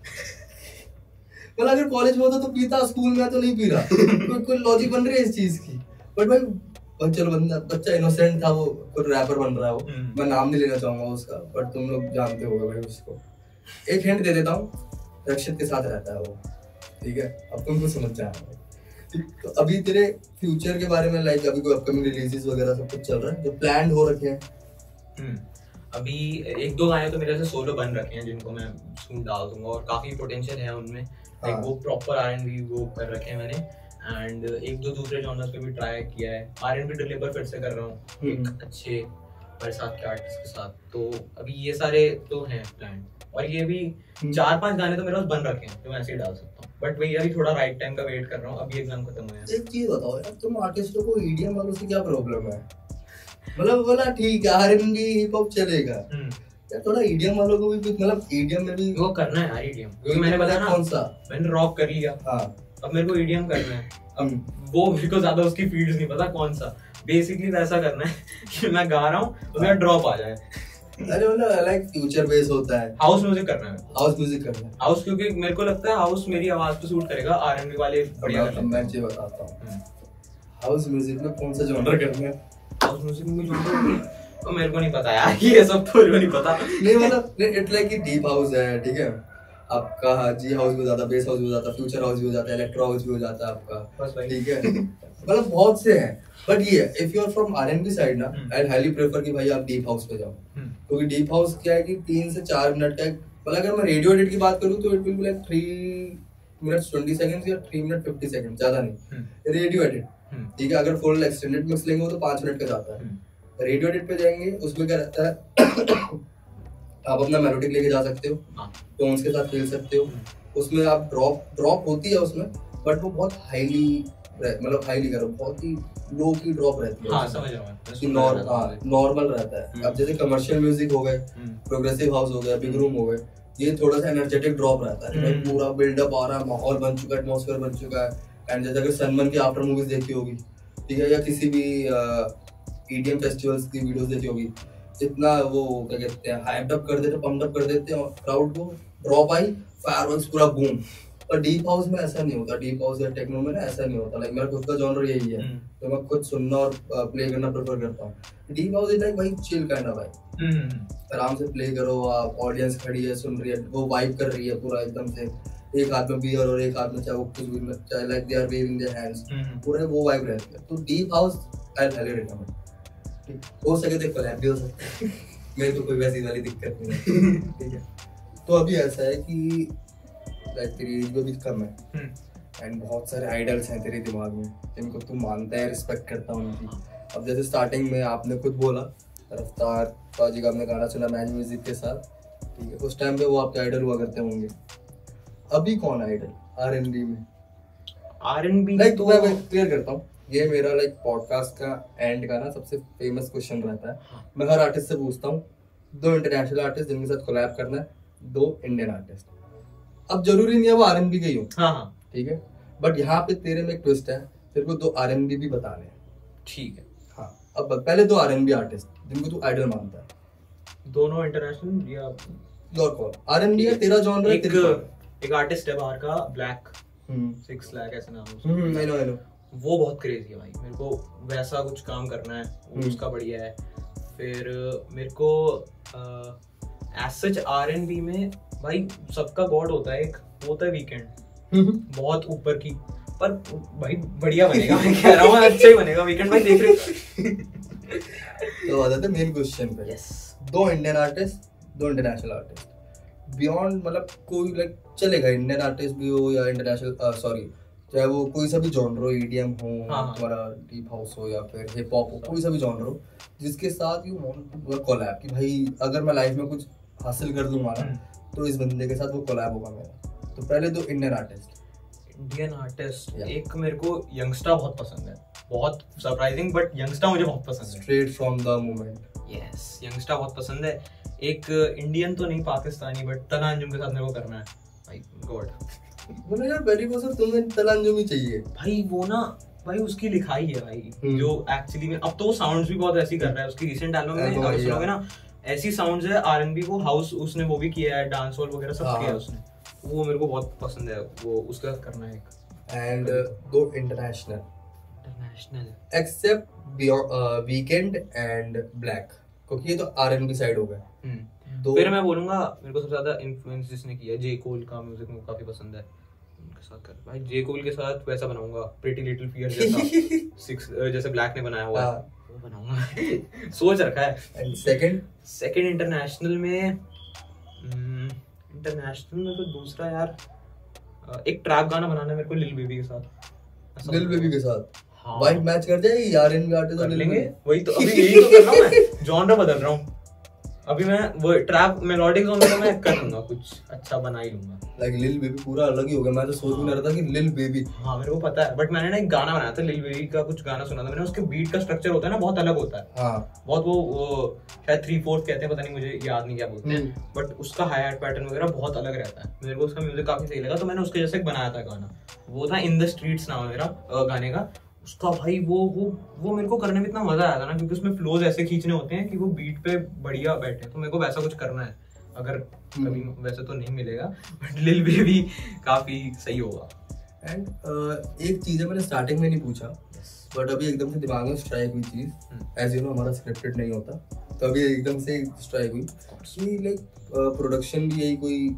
मतलब अगर कॉलेज में होता तो पीता, स्कूल में तो नहीं पी रहा। कोई कोई लॉजिक बन रही है इस चीज की। बट भाई और चलो बंदा बच्चा इनोसेंट था, वो कोई रैपर बन रहा है वो, मैं नाम नहीं लेना चाहूंगा उसका, बट तुम लोग जानते होगे भाई उसको। एक हिंट दे देता हूँ, रक्षित के साथ रहता है वो, ठीक है? अब तुमको समझ जाएगा। तो अभी तेरे फ्यूचर के बारे में लाइक अभी कोई अपकमिंग रिलीजेस वगैरह सब कुछ चल रहा है जो प्लान्ड हो रखे हैं? अभी एक दो गाने तो मेरे से सोलो बन रखे हैं जिनको मैं सुन डाल दूंगा और काफी पोटेंशियल है उनमें। लाइक वो प्रॉपर आरएनबी वो कर रखे हैं मैंने, एंड एक दो दूसरे जॉनर्स पे भी ट्राई किया है। आरएनबी डिलीवर फिर से कर रहा हूँ एक अच्छे बरसात के आर्टिस्ट के साथ। तो अभी ये सारे तो हैं प्लान, और ये भी चार पांच गाने तो मेरे पास बन रखे हैं जो मैं ऐसे ही डाल सकता हूँ। बट वही अभी थोड़ा राइट टाइम का वेट कर रहा हूँ, अभी एग्जाम खत्म हुआ है। एक चीज बताओ यार, तुम आर्टिस्टों को ईडीएम वालों से क्या प्रॉब्लम है? मतलब बोला ठीक है आरएनबी हिप हॉप चलेगा यार, थोड़ा ईडीएम वालों को भी मतलब ईडीएम में भी वो करना है यार ईडीएम, क्योंकि मैंने बताया ना कौन सा मैंने रॉक कर लिया, हाँ अब मेरे को ईडीएम करना है। अब वो मेरे को ज्यादा उसकी फील्ड्स नहीं पता कौन सा, बेसिकली वैसा करना है कि मैं गा रहा हूँ तो मेरा ड्रॉप आ जाए। अरे मतलब लाइक फ्यूचर बेस होता है, हाउस म्यूजिक करना है, हाउस म्यूजिक करना है हाउस, क्योंकि मेरे को लगता है हाउस मेरी आवाज पे सूट करेगा, आरएनबी वाले बढ़िया कर लेते हैं। मैं ये बताता हूँ हाउस म्यूजिक में कौन सा जॉनर करना है। हाउस म्यूजिक में जॉनर तो मेरे को नहीं पता यार, ये सब तो मेरे को नहीं पता। नहीं मतलब इट लाइक कि डीप हाउस है, ठीक है आपका, जी हाउस भी हो जाता है, बेस हाउस भी हो जाता है, फ्यूचर हाउस भी हो जाता है, इलेक्ट्रो हाउस भी हो जाता है आपका, ठीक है? मतलब बहुत से हैं, बट ये if you are from RNB side ना, आई हाईली प्रेफर कि भाई आप डीप हाउस पे जाओ, क्योंकि डीप हाउस क्या है कि तीन से चार मिनट का, मतलब अगर मैं रेडियो एडिट की बात करूँ तो it will be like three minutes twenty seconds या थ्री मिनट फिफ्टी सेकंड, ज्यादा नहीं रेडियो एडिट, ठीक है? अगर फुल एक्सटेंडेड मिक्स लेंगे तो पांच मिनट का जाता है। रेडियो एडिट पे जाएंगे उसमें क्या रहता है आप अपना मेलोडिक लेके जा सकते हो, टोन्स के साथ खेल सकते हो, उसमें आप ड्रॉप ड्रॉप होती है उसमें, बट वो बहुत हाईली मतलब हाईली करो, बहुत ही लो की ड्रॉप रहती है। हाँ, समझ रहा हूं, नॉर्मल रहता है। अब जैसे कमर्शियल म्यूजिक हो गए, प्रोग्रेसिव हाउस हो गया, बिग रूम हो गए, ये थोड़ा सा एनर्जेटिक ड्रॉप रहता है, भाई पूरा बिल्डअप आ रहा है, माहौल बन चुका है, एटमॉस्फेयर बन चुका है। एंड जैसे अगर सनमन की आफ्टर मूवीज देखी होगी, ठीक है, या किसी भी ईडीएम फेस्टिवल्स की वीडियोस देखी होगी, इतना वो क्या कहते हैं हाइप अप कर देते, पंप अप कर देते हैं क्राउड को, ड्रॉप आई, फायरवर्क्स पूरा बूम। और डीप हाउस में ऐसा नहीं होता, डीप हाउस या टेक्नो में ना ऐसा नहीं होता। लाइक मेरा खुद का जॉनर यही है, तो मैं खुद सुनना और प्ले करना प्रेफर करता हूँ। डीप हाउस इज लाइक भाई चिल काइंड ऑफ भाई, आराम से प्ले करो, आप ऑडियंस खड़ी है सुन रही है, वो वाइब कर रही है पूरा एकदम से, एक हाथ में बियर और एक हाथ में चाहे वो कुछ भी चाहे like they are waving their hands, पूरा वो वाइब रहती है। तो deep house I highly recommend, हो सके तो कोलैब भी हो सकता है, मेरे को कोई वैसी वाली दिक्कत नहीं है, ठीक है? तो अभी ऐसा है कि लाइक तेरी एज भी कम है एंड बहुत सारे आइडल्स हैं तेरे दिमाग में जिनको तू मानता है, रिस्पेक्ट करता है उनकी। अब जैसे स्टार्टिंग में आपने खुद बोला रफ्तार ताजी का आपने गाना सुना मैच म्यूजिक के साथ, ठीक है, उस टाइम पे वो आपके आइडल हुआ करते होंगे। अभी कौन आइडल आरएनबी में? आरएनबी लाइक तो मैं क्लियर करता हूँ, ये मेरा लाइक पॉडकास्ट का एंड का ना सबसे फेमस क्वेश्चन रहता है। मैं हर आर्टिस्ट से पूछता हूँ दो इंटरनेशनल आर्टिस्ट जिनके साथ कोलैब करना है, दो इंडियन आर्टिस्ट। अब जरूरी नहीं है वो आरएनबी के ही हो, हाँ हाँ ठीक है, बट यहाँ पे तेरे में एक ट्विस्ट है, तेरे को दो आरएनबी भी बताने हैं, ठीक है? हाँ, अब पहले दो आरएनबी आर्टिस्ट जिनको तू आइडल मानता है, दोनों इंटरनेशनल या योर कॉल। आरएनबी है तेरा जॉनर, एक एक आर्टिस्ट है बाहर का, ब्लैक सिक्स लाख ऐसा नाम है, हम्म आई नो आई नो, वो बहुत क्रेजी है भाई, मेरे को वैसा कुछ काम करना है, उसका बढ़िया है। फिर मेरे को एज सच आरएनबी में भाई सबका गॉड होता है, एक होता है वीकेंड, बहुत ऊपर की, पर भाई बढ़िया बनेगा, मैं कह रहा हूँ अच्छा ही बनेगा वीकेंड भाई, देख रहे। तो आ जाते मेन क्वेश्चन पे। यस, दो इंडियन आर्टिस्ट, दो इंटरनेशनल आर्टिस्ट, बियॉन्ड मतलब कोई लाइक चलेगा इंडियन आर्टिस्ट भी हो या इंटरनेशनल, सॉरी चाहे वो कोई सा भी जॉनर हो, ईडीएम हो, तुम्हारा डीप हाउस हो या फिर हिप हॉप हो, कोई सा भी जॉनर हो जिसके साथ you want to do a collab, कि भाई अगर मैं लाइफ में कुछ हासिल कर लूंगा ना तो इस बंदे के साथ वो कोलैब होगा मेरा। तो पहले दो इंडियन आर्टिस्ट। इंडियन आर्टिस्ट, एक मेरे को यंगस्टर बहुत पसंद है, बहुत सरप्राइजिंग, बट यंगस्टर मुझे बहुत पसंद है, straight from the moment. Yes, youngster बहुत पसंद है। एक इंडियन तो नहीं, पाकिस्तानी, बट तला अंजुम के साथ मेरे को करना है भाई, गॉड। बोले यार पहली को सर तुम्हें तला अंजुम ही चाहिए भाई, वो ना भाई उसकी लिखाई है भाई, हम्म। जो एक्चुअली में अब तो वो साउंड्स भी बहुत ऐसी कर रहा है। उसकी रिसेंट एल्बम में एल्बम अगर है, सुनोगे ना, ऐसी साउंड्स है आर एन बी को हाउस उसने वो भी किया है, डांस हॉल वगैरह सब हाँ। किया है उसने। वो मेरे को बहुत पसंद है, वो उसका करना है एक and go international international except Weeknd and Black, क्योंकि ये तो आर एन बी साइड हो गया। दो फिर मैं बोलूंगा मेरे को सबसे ज्यादा इन्फ्लुएंस जिसने किया है, जे कोल का म्यूजिक मेरे को काफी पसंद है। उनके साथ कर भाई, जे कोल के साथ वैसा बनाऊंगा प्रीटी लिटिल फियर जैसा सिक्स जैसे ब्लैक ने बनाया हुआ है, हाँ। वो बनाऊंगा सोच रखा है। एंड सेकंड सेकंड इंटरनेशनल में इंटरनेशनल में तो दूसरा यार अ, एक ट्रैप गाना बनाना है मेरे को लिल बेबी के साथ। ऐसा लिल बेबी के साथ हाँ। वाइब मैच कर जाएगी यार, इन आर्टिस्ट कर लेंगे, वही तो अभी यही तो कर रहा हूँ मैं, जॉनर बदल रहा हूँ अभी मैं। वो ट्रैप मेलोडिक जॉनर में मैं कर लूंगा, कुछ अच्छा बना ही लूंगा। लाइक लिल बेबी पूरा अलग ही हो गया। मैं तो सोच भी नहीं रहा था कि लिल बेबी, हाँ मेरे को पता है, बट मैंने ना एक गाना बनाया था लिल बेबी का, कुछ गाना सुना था मैंने, उसके बीट का स्ट्रक्चर होता है ना बहुत अलग होता है। हाँ बहुत वो, वो शायद थ्री फोर्थ कहते हैं, पता नहीं मुझे याद नहीं क्या बोलते हैं, बट उसका हाई हार्ट पैटर्न वगैरह बहुत अलग रहता है। मेरे को उसका म्यूजिक काफी सही लगा, तो मैंने उसके जैसे बनाया था गाना। वो था इन द स्ट्रीट्स नाम है मेरा गाने का। उसका भाई वो वो वो मेरे को करने में इतना मजा आया था ना, क्योंकि उसमें फ्लोज ऐसे खींचने होते हैं कि वो बीट पे बढ़िया बैठे। तो मेरे को वैसा कुछ करना है, अगर कभी वैसे तो नहीं मिलेगा, बट लिल बेबी काफी सही होगा। एंड uh, एक चीज है मैंने स्टार्टिंग में नहीं पूछा, बट अभी एकदम से दिमाग में स्ट्राइक हुई चीज, एज यू नो हमारा स्क्रिप्टेड नहीं होता, तो अभी एकदम से स्ट्राइक हुई कि लाइक प्रोडक्शन भी यही कोई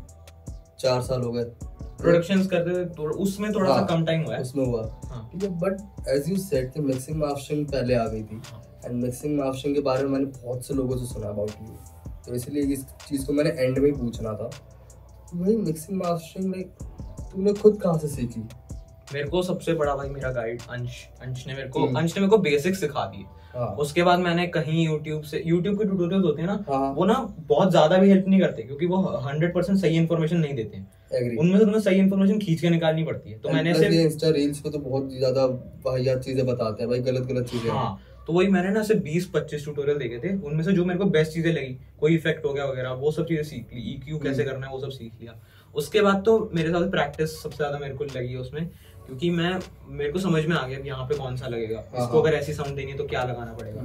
चार साल हो गए प्रोडक्शंस करते हुए, तो उसमें थोड़ा सा कम टाइम हुआ है उसमें हुआ, हाँ। ठीक है। बट एज यू सेड कि मिक्सिंग मास्टरिंग पहले आ गई थी, एंड मिक्सिंग मास्टरिंग के बारे में मैंने बहुत से लोगों से सुना अबाउट यू, तो इसलिए इस चीज़ को मैंने एंड में ही पूछना था। वही मिक्सिंग मास्टरिंग लाइक तूने खुद कहाँ से सीखी? मेरे को सबसे बड़ा भाई मेरा गाइड अंश अंश ने मेरे को अंश ने मेरे को बेसिक सिखा दिए। हाँ। उसके बाद मैंने कहीं यूट्यूब से, यूट्यूब के ट्यूटोरियल्स होते हैं ना, हाँ। वो ना बहुत ज्यादा भी हेल्प नहीं करते, क्योंकि वो हंड्रेड परसेंट सही इन्फॉर्मेशन नहीं देते हैं। Agree. उनमें से तुम्हें सही इन्फॉर्मेशन खींच के निकालनी पड़ती है। तो मैंने से से इंस्टा रील्स पे तो बहुत ज्यादा वाहियात चीजें बताते हैं भाई, गलत गलत चीजें। हाँ, तो वही मैंने ना सिर्फ बीस पच्चीस ट्यूटोरियल देखे थे, उनमें से जो मेरे को बेस्ट चीजें लगी, कोई इफेक्ट हो गया वगैरह, वो सब चीजें सीख ली। ईक्यू कैसे करना है वो सब सीख लिया। उसके बाद तो मेरे साथ प्रैक्टिस सबसे ज्यादा मेरे को लगी है उसमें, क्योंकि मैं मेरे को समझ में आ गया कि यहाँ पे कौन सा लगेगा, इसको अगर ऐसी साउंड देनी है तो क्या लगाना पड़ेगा।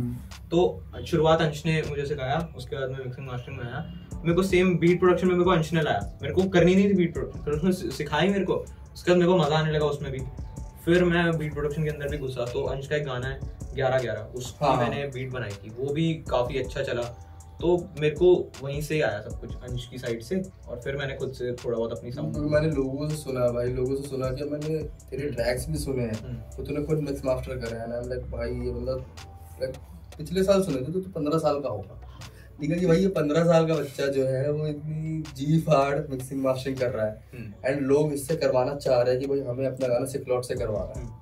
तो शुरुआत अंश ने मुझे सिखाया, उसके बाद मैं मिक्सिंग मास्टरिंग में आया। मेरे को सेम बीट प्रोडक्शन में मेरे को अंश ने लाया, मेरे को करनी नहीं थी बीट प्रोडक्शन, फिर उसने सिखाई मेरे को। उसके बाद मेरे को मजा आने लगा उसमें भी, फिर मैं बीट प्रोडक्शन के अंदर भी घुसा। तो अंश का एक गाना है ग्यारह ग्यारह, उसकी हाँ। मैंने बीट बनाई थी, वो भी काफी अच्छा चला। तो मेरे को वहीं से ही आया सब कुछ, अंश की साइड से, और फिर मैंने खुद से थोड़ा बहुत अपनी साउंड। मैंने लोगों से सुना भाई, लोगों से सुना कि मैंने तेरे ट्रैक्स भी सुने हैं, तो तूने खुद मिक्स मास्टर करा है ना। लाइक भाई ये बंदा लाइक पिछले साल सुने थे तो तू पंद्रह साल का होगा, ठीक है कि भाई ये पंद्रह साल का बच्चा जो है वो इतनी जी फाड़ मिक्सिंग मास्टरिंग कर रहा है, एंड लोग इससे करवाना चाह रहे हैं कि भाई हमें अपना गाना सिकलॉट से करवाना है।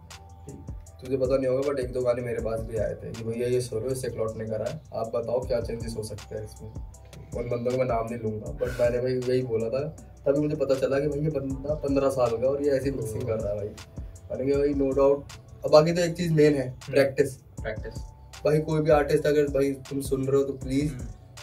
तुझे पता नहीं होगा बट एक दो गाने मेरे पास भी आए थे कि भैया ये सोलो सिकलॉट ने करा है, आप बताओ क्या चेंजेस हो सकते हैं इसमें। उन बंदों का मैं नाम नहीं लूंगा, बट मैंने भाई यही बोला था, तभी मुझे पता चला कि भाई ये बंदा पंद्रह साल का और ये ऐसी मिक्सिंग कर रहा है भाई। मैंने कहा भाई नो डाउट। अब बाकी तो एक चीज मेन है, प्रैक्टिस। प्रैक्टिस भाई कोई भी आर्टिस्ट अगर भाई तुम सुन रहे हो तो प्लीज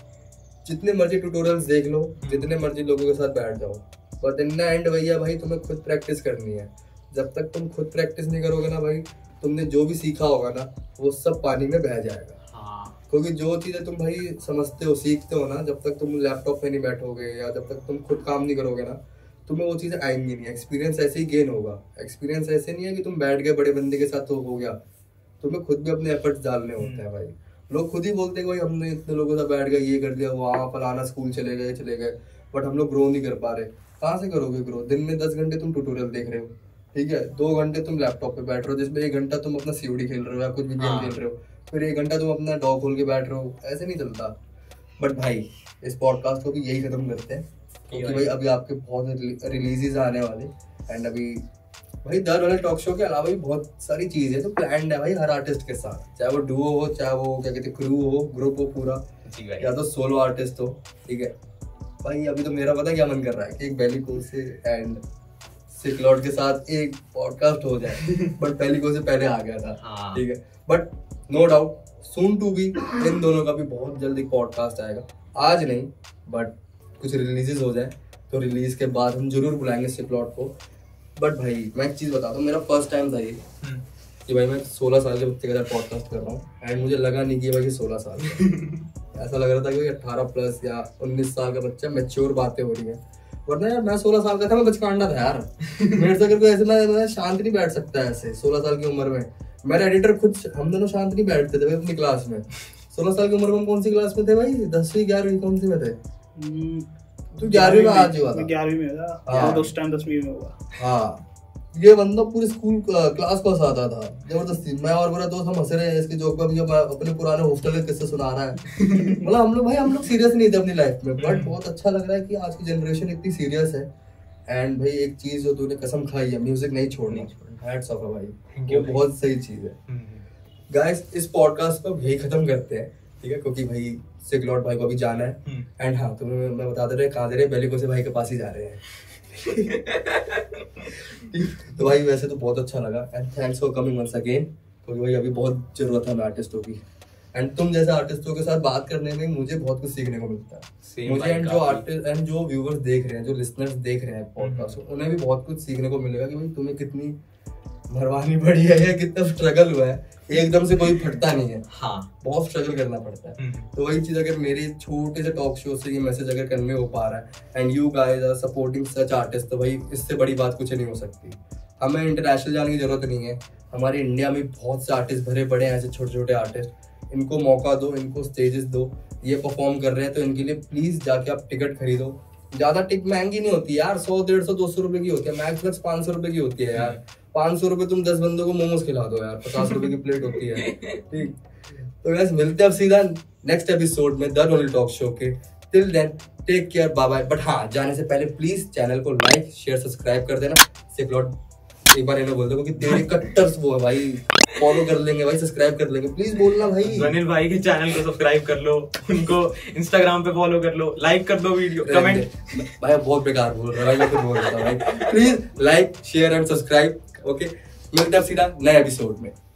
जितने मर्जी ट्यूटोरियल्स देख लो, जितने मर्जी लोगों के साथ बैठ जाओ, बट इन द एंड भैया भाई तुम्हें खुद प्रैक्टिस करनी है। जब तक तुम खुद प्रैक्टिस नहीं करोगे ना भाई, तुमने जो भी सीखा होगा ना वो सब पानी में बह जाएगा। हाँ। क्योंकि जो चीजें तुम भाई समझते हो, सीखते हो ना, जब तक तुम लैपटॉप में नहीं बैठोगे या जब तक तुम खुद काम नहीं करोगे ना, तुम्हें वो चीजें आएंगी नहीं। एक्सपीरियंस ऐसे ही गेन होगा। एक्सपीरियंस ऐसे नहीं है कि तुम बैठ गए बड़े बंदे के साथ तो हो गया, तुम्हें खुद भी अपने एफर्ट्स डालने होते हैं भाई। लोग खुद ही बोलते हैं भाई हमने इतने लोगों से बैठ गए, ये कर लिया, वहाँ फलाना स्कूल चले गए चले गए बट हम लोग ग्रो नहीं कर पा रहे। कहाँ से करोगे ग्रो? दिन में दस घंटे तुम ट्यूटोरियल देख रहे हो, ठीक है, दो घंटे तुम लैपटॉप पे बैठ रहे हो, जिसमें एक घंटा तुम अपना सीओडी खेल रहे हो या कुछ भी गेम खेल रहे हो, फिर एक घंटा तुम अपना डॉग खोल के बैठ रहे हो। ऐसे नहीं चलता। बट भाई इस पॉडकास्ट को भी यही खत्म करते हैं, क्योंकि भाई अभी आपके बहुत रिलीजेस आने वाले, एंड अभी भाई दर वाले टॉक शो के अलावा भी बहुत सारी चीज है जो प्लान्ड है भाई हर आर्टिस्ट के साथ, चाहे वो डुओ हो, चाहे वो क्या कहते क्रू हो, ग्रुप हो पूरा, या तो सोलो आर्टिस्ट हो, ठीक है। भाई अभी तो मेरा पता क्या मन कर रहा है कि एक बेलिको से एंड सिकलॉट के साथ एक पॉडकास्ट हो जाए, बट बेलिको से पहले आ गया था, ठीक है। But no doubt soon to be इन दोनों का भी बहुत जल्दी पॉडकास्ट आएगा। आज नहीं बट कुछ रिलीजेस हो जाए तो रिलीज के बाद हम जरूर बुलाएंगे सिकलॉट को। बट भाई मैं एक चीज बताता हूँ, मेरा फर्स्ट टाइम था ये, कि भाई मैं सोलह साल के बच्चे के साथ पॉडकास्ट कर रहा हूँ, एंड मुझे लगा नहीं कि भाई ये सोलह साल का ऐसा लग रहा था कि अठारह प्लस या उन्नीस साल का बच्चा, मैच्योर बातें हो रही है। वरना यार मैं सोलह साल का था, मैं बचकांडा था यार। मेरे से अगर कोई ऐसे ना शांत नहीं बैठ सकता है ऐसे सोलह साल की उम्र में। मेरा एडिटर खुद, हम दोनों शांत नहीं बैठते थे भाई अपनी क्लास में। सोलह साल की उम्र में कौन सी क्लास में थे भाई? दसवीं ग्यारहवीं कौन सी में थे? तू ग्यारहवीं में आज हुआ था? ग्यारहवीं में था, उस टाइम दसवीं में हुआ। हाँ, ये बंदा पूरे स्कूल क्लास को हंसाता था जबरदस्ती। मैं और मेरा दोस्त हम हंस रहे हैं इसके जोक पे, अपने पुराने हॉस्टल के किस्से सुना रहा है। मतलब हम लोग भाई हम लोग सीरियस नहीं थे अपनी लाइफ में, बट बहुत अच्छा लग रहा है कि आज की जनरेशन इतनी सीरियस है। एंड भाई एक चीज जो तूने कसम खाई है, म्यूजिक नहीं छोड़नी। हैट्स ऑफ है भाई, वो बहुत सही चीज है। गाइस इस पॉडकास्ट को यही खत्म करते हैं, ठीक है, क्योंकि भाई सिक लॉर्ड भाई को अभी जाना है। एंड हाँ तुम्हें मैं बता दे रहे कहाँ दे रहे बेलिको से भाई के पास ही जा रहे हैं। तो भाई वैसे तो बहुत अच्छा लगा, and thanks for coming once again, क्योंकि भाई अभी बहुत जरूरत है हमें आर्टिस्टों की। एंड तुम जैसे आर्टिस्टों के साथ बात करने में मुझे बहुत कुछ सीखने को मिलता है। मुझे एंड जो आर्टिस्ट एंड जो व्यूअर्स देख रहे हैं, जो लिसनर्स देख रहे हैं पॉडकास्ट, उन्हें भी बहुत कुछ सीखने को मिलेगा कि भाई तुम्हें कितनी भरवानी पड़ी है या कितना स्ट्रगल हुआ है। एकदम से कोई फटता नहीं है, हाँ बहुत स्ट्रगल करना पड़ता है। तो वही चीज अगर मेरे छोटे से टॉक शो से ये मैसेज अगर कन्वे हो पा रहा है and you guys are supporting such artist, तो भाई इससे बड़ी बात कुछ नहीं हो सकती। हमें इंटरनेशनल जाने की जरूरत नहीं है, हमारे इंडिया में बहुत से आर्टिस्ट भरे पड़े हैं ऐसे छोटे छोटे आर्टिस्ट। इनको मौका दो, इनको स्टेजेस दो, ये परफॉर्म कर रहे हैं तो इनके लिए प्लीज जाके आप टिकट खरीदो। ज्यादा टिकट महंगी नहीं होती यार, सौ डेढ़ सौ दो सौ रुपए की होती है, मैक्स मैक्स पाँच सौ रुपए की होती है यार। पाँच सौ रुपए तुम दस बंदों को मोमोज खिला दो यार, पचास रुपए की प्लेट होती है, ठीक। तो गाइस मिलते हैं अब सीधा नेक्स्ट एपिसोड में द डोनली टॉक शो के। Till then take care, bye bye. But हाँ जाने से पहले प्लीज चैनल को लाइक शेयर सब्सक्राइब कर देना। सिक लॉर्ड एक बार इन्हें बोल दो क्योंकि तेरे कट्टर्स वो है भाई, फॉलो कर लेंगे भाई, सब्सक्राइब कर लेंगे, प्लीज बोलना भाई। अनिल भाई के चैनल को सब्सक्राइब कर लो, उनको इंस्टाग्राम पे फॉलो कर लो, लाइक कर दो वीडियो, कमेंट। भाई बहुत बेकार बोल रहा है भाई, मैं कुछ बोल रहा था भाई। Please like share and subscribe. Okay मिलते हैं सीधा नए एपिसोड में।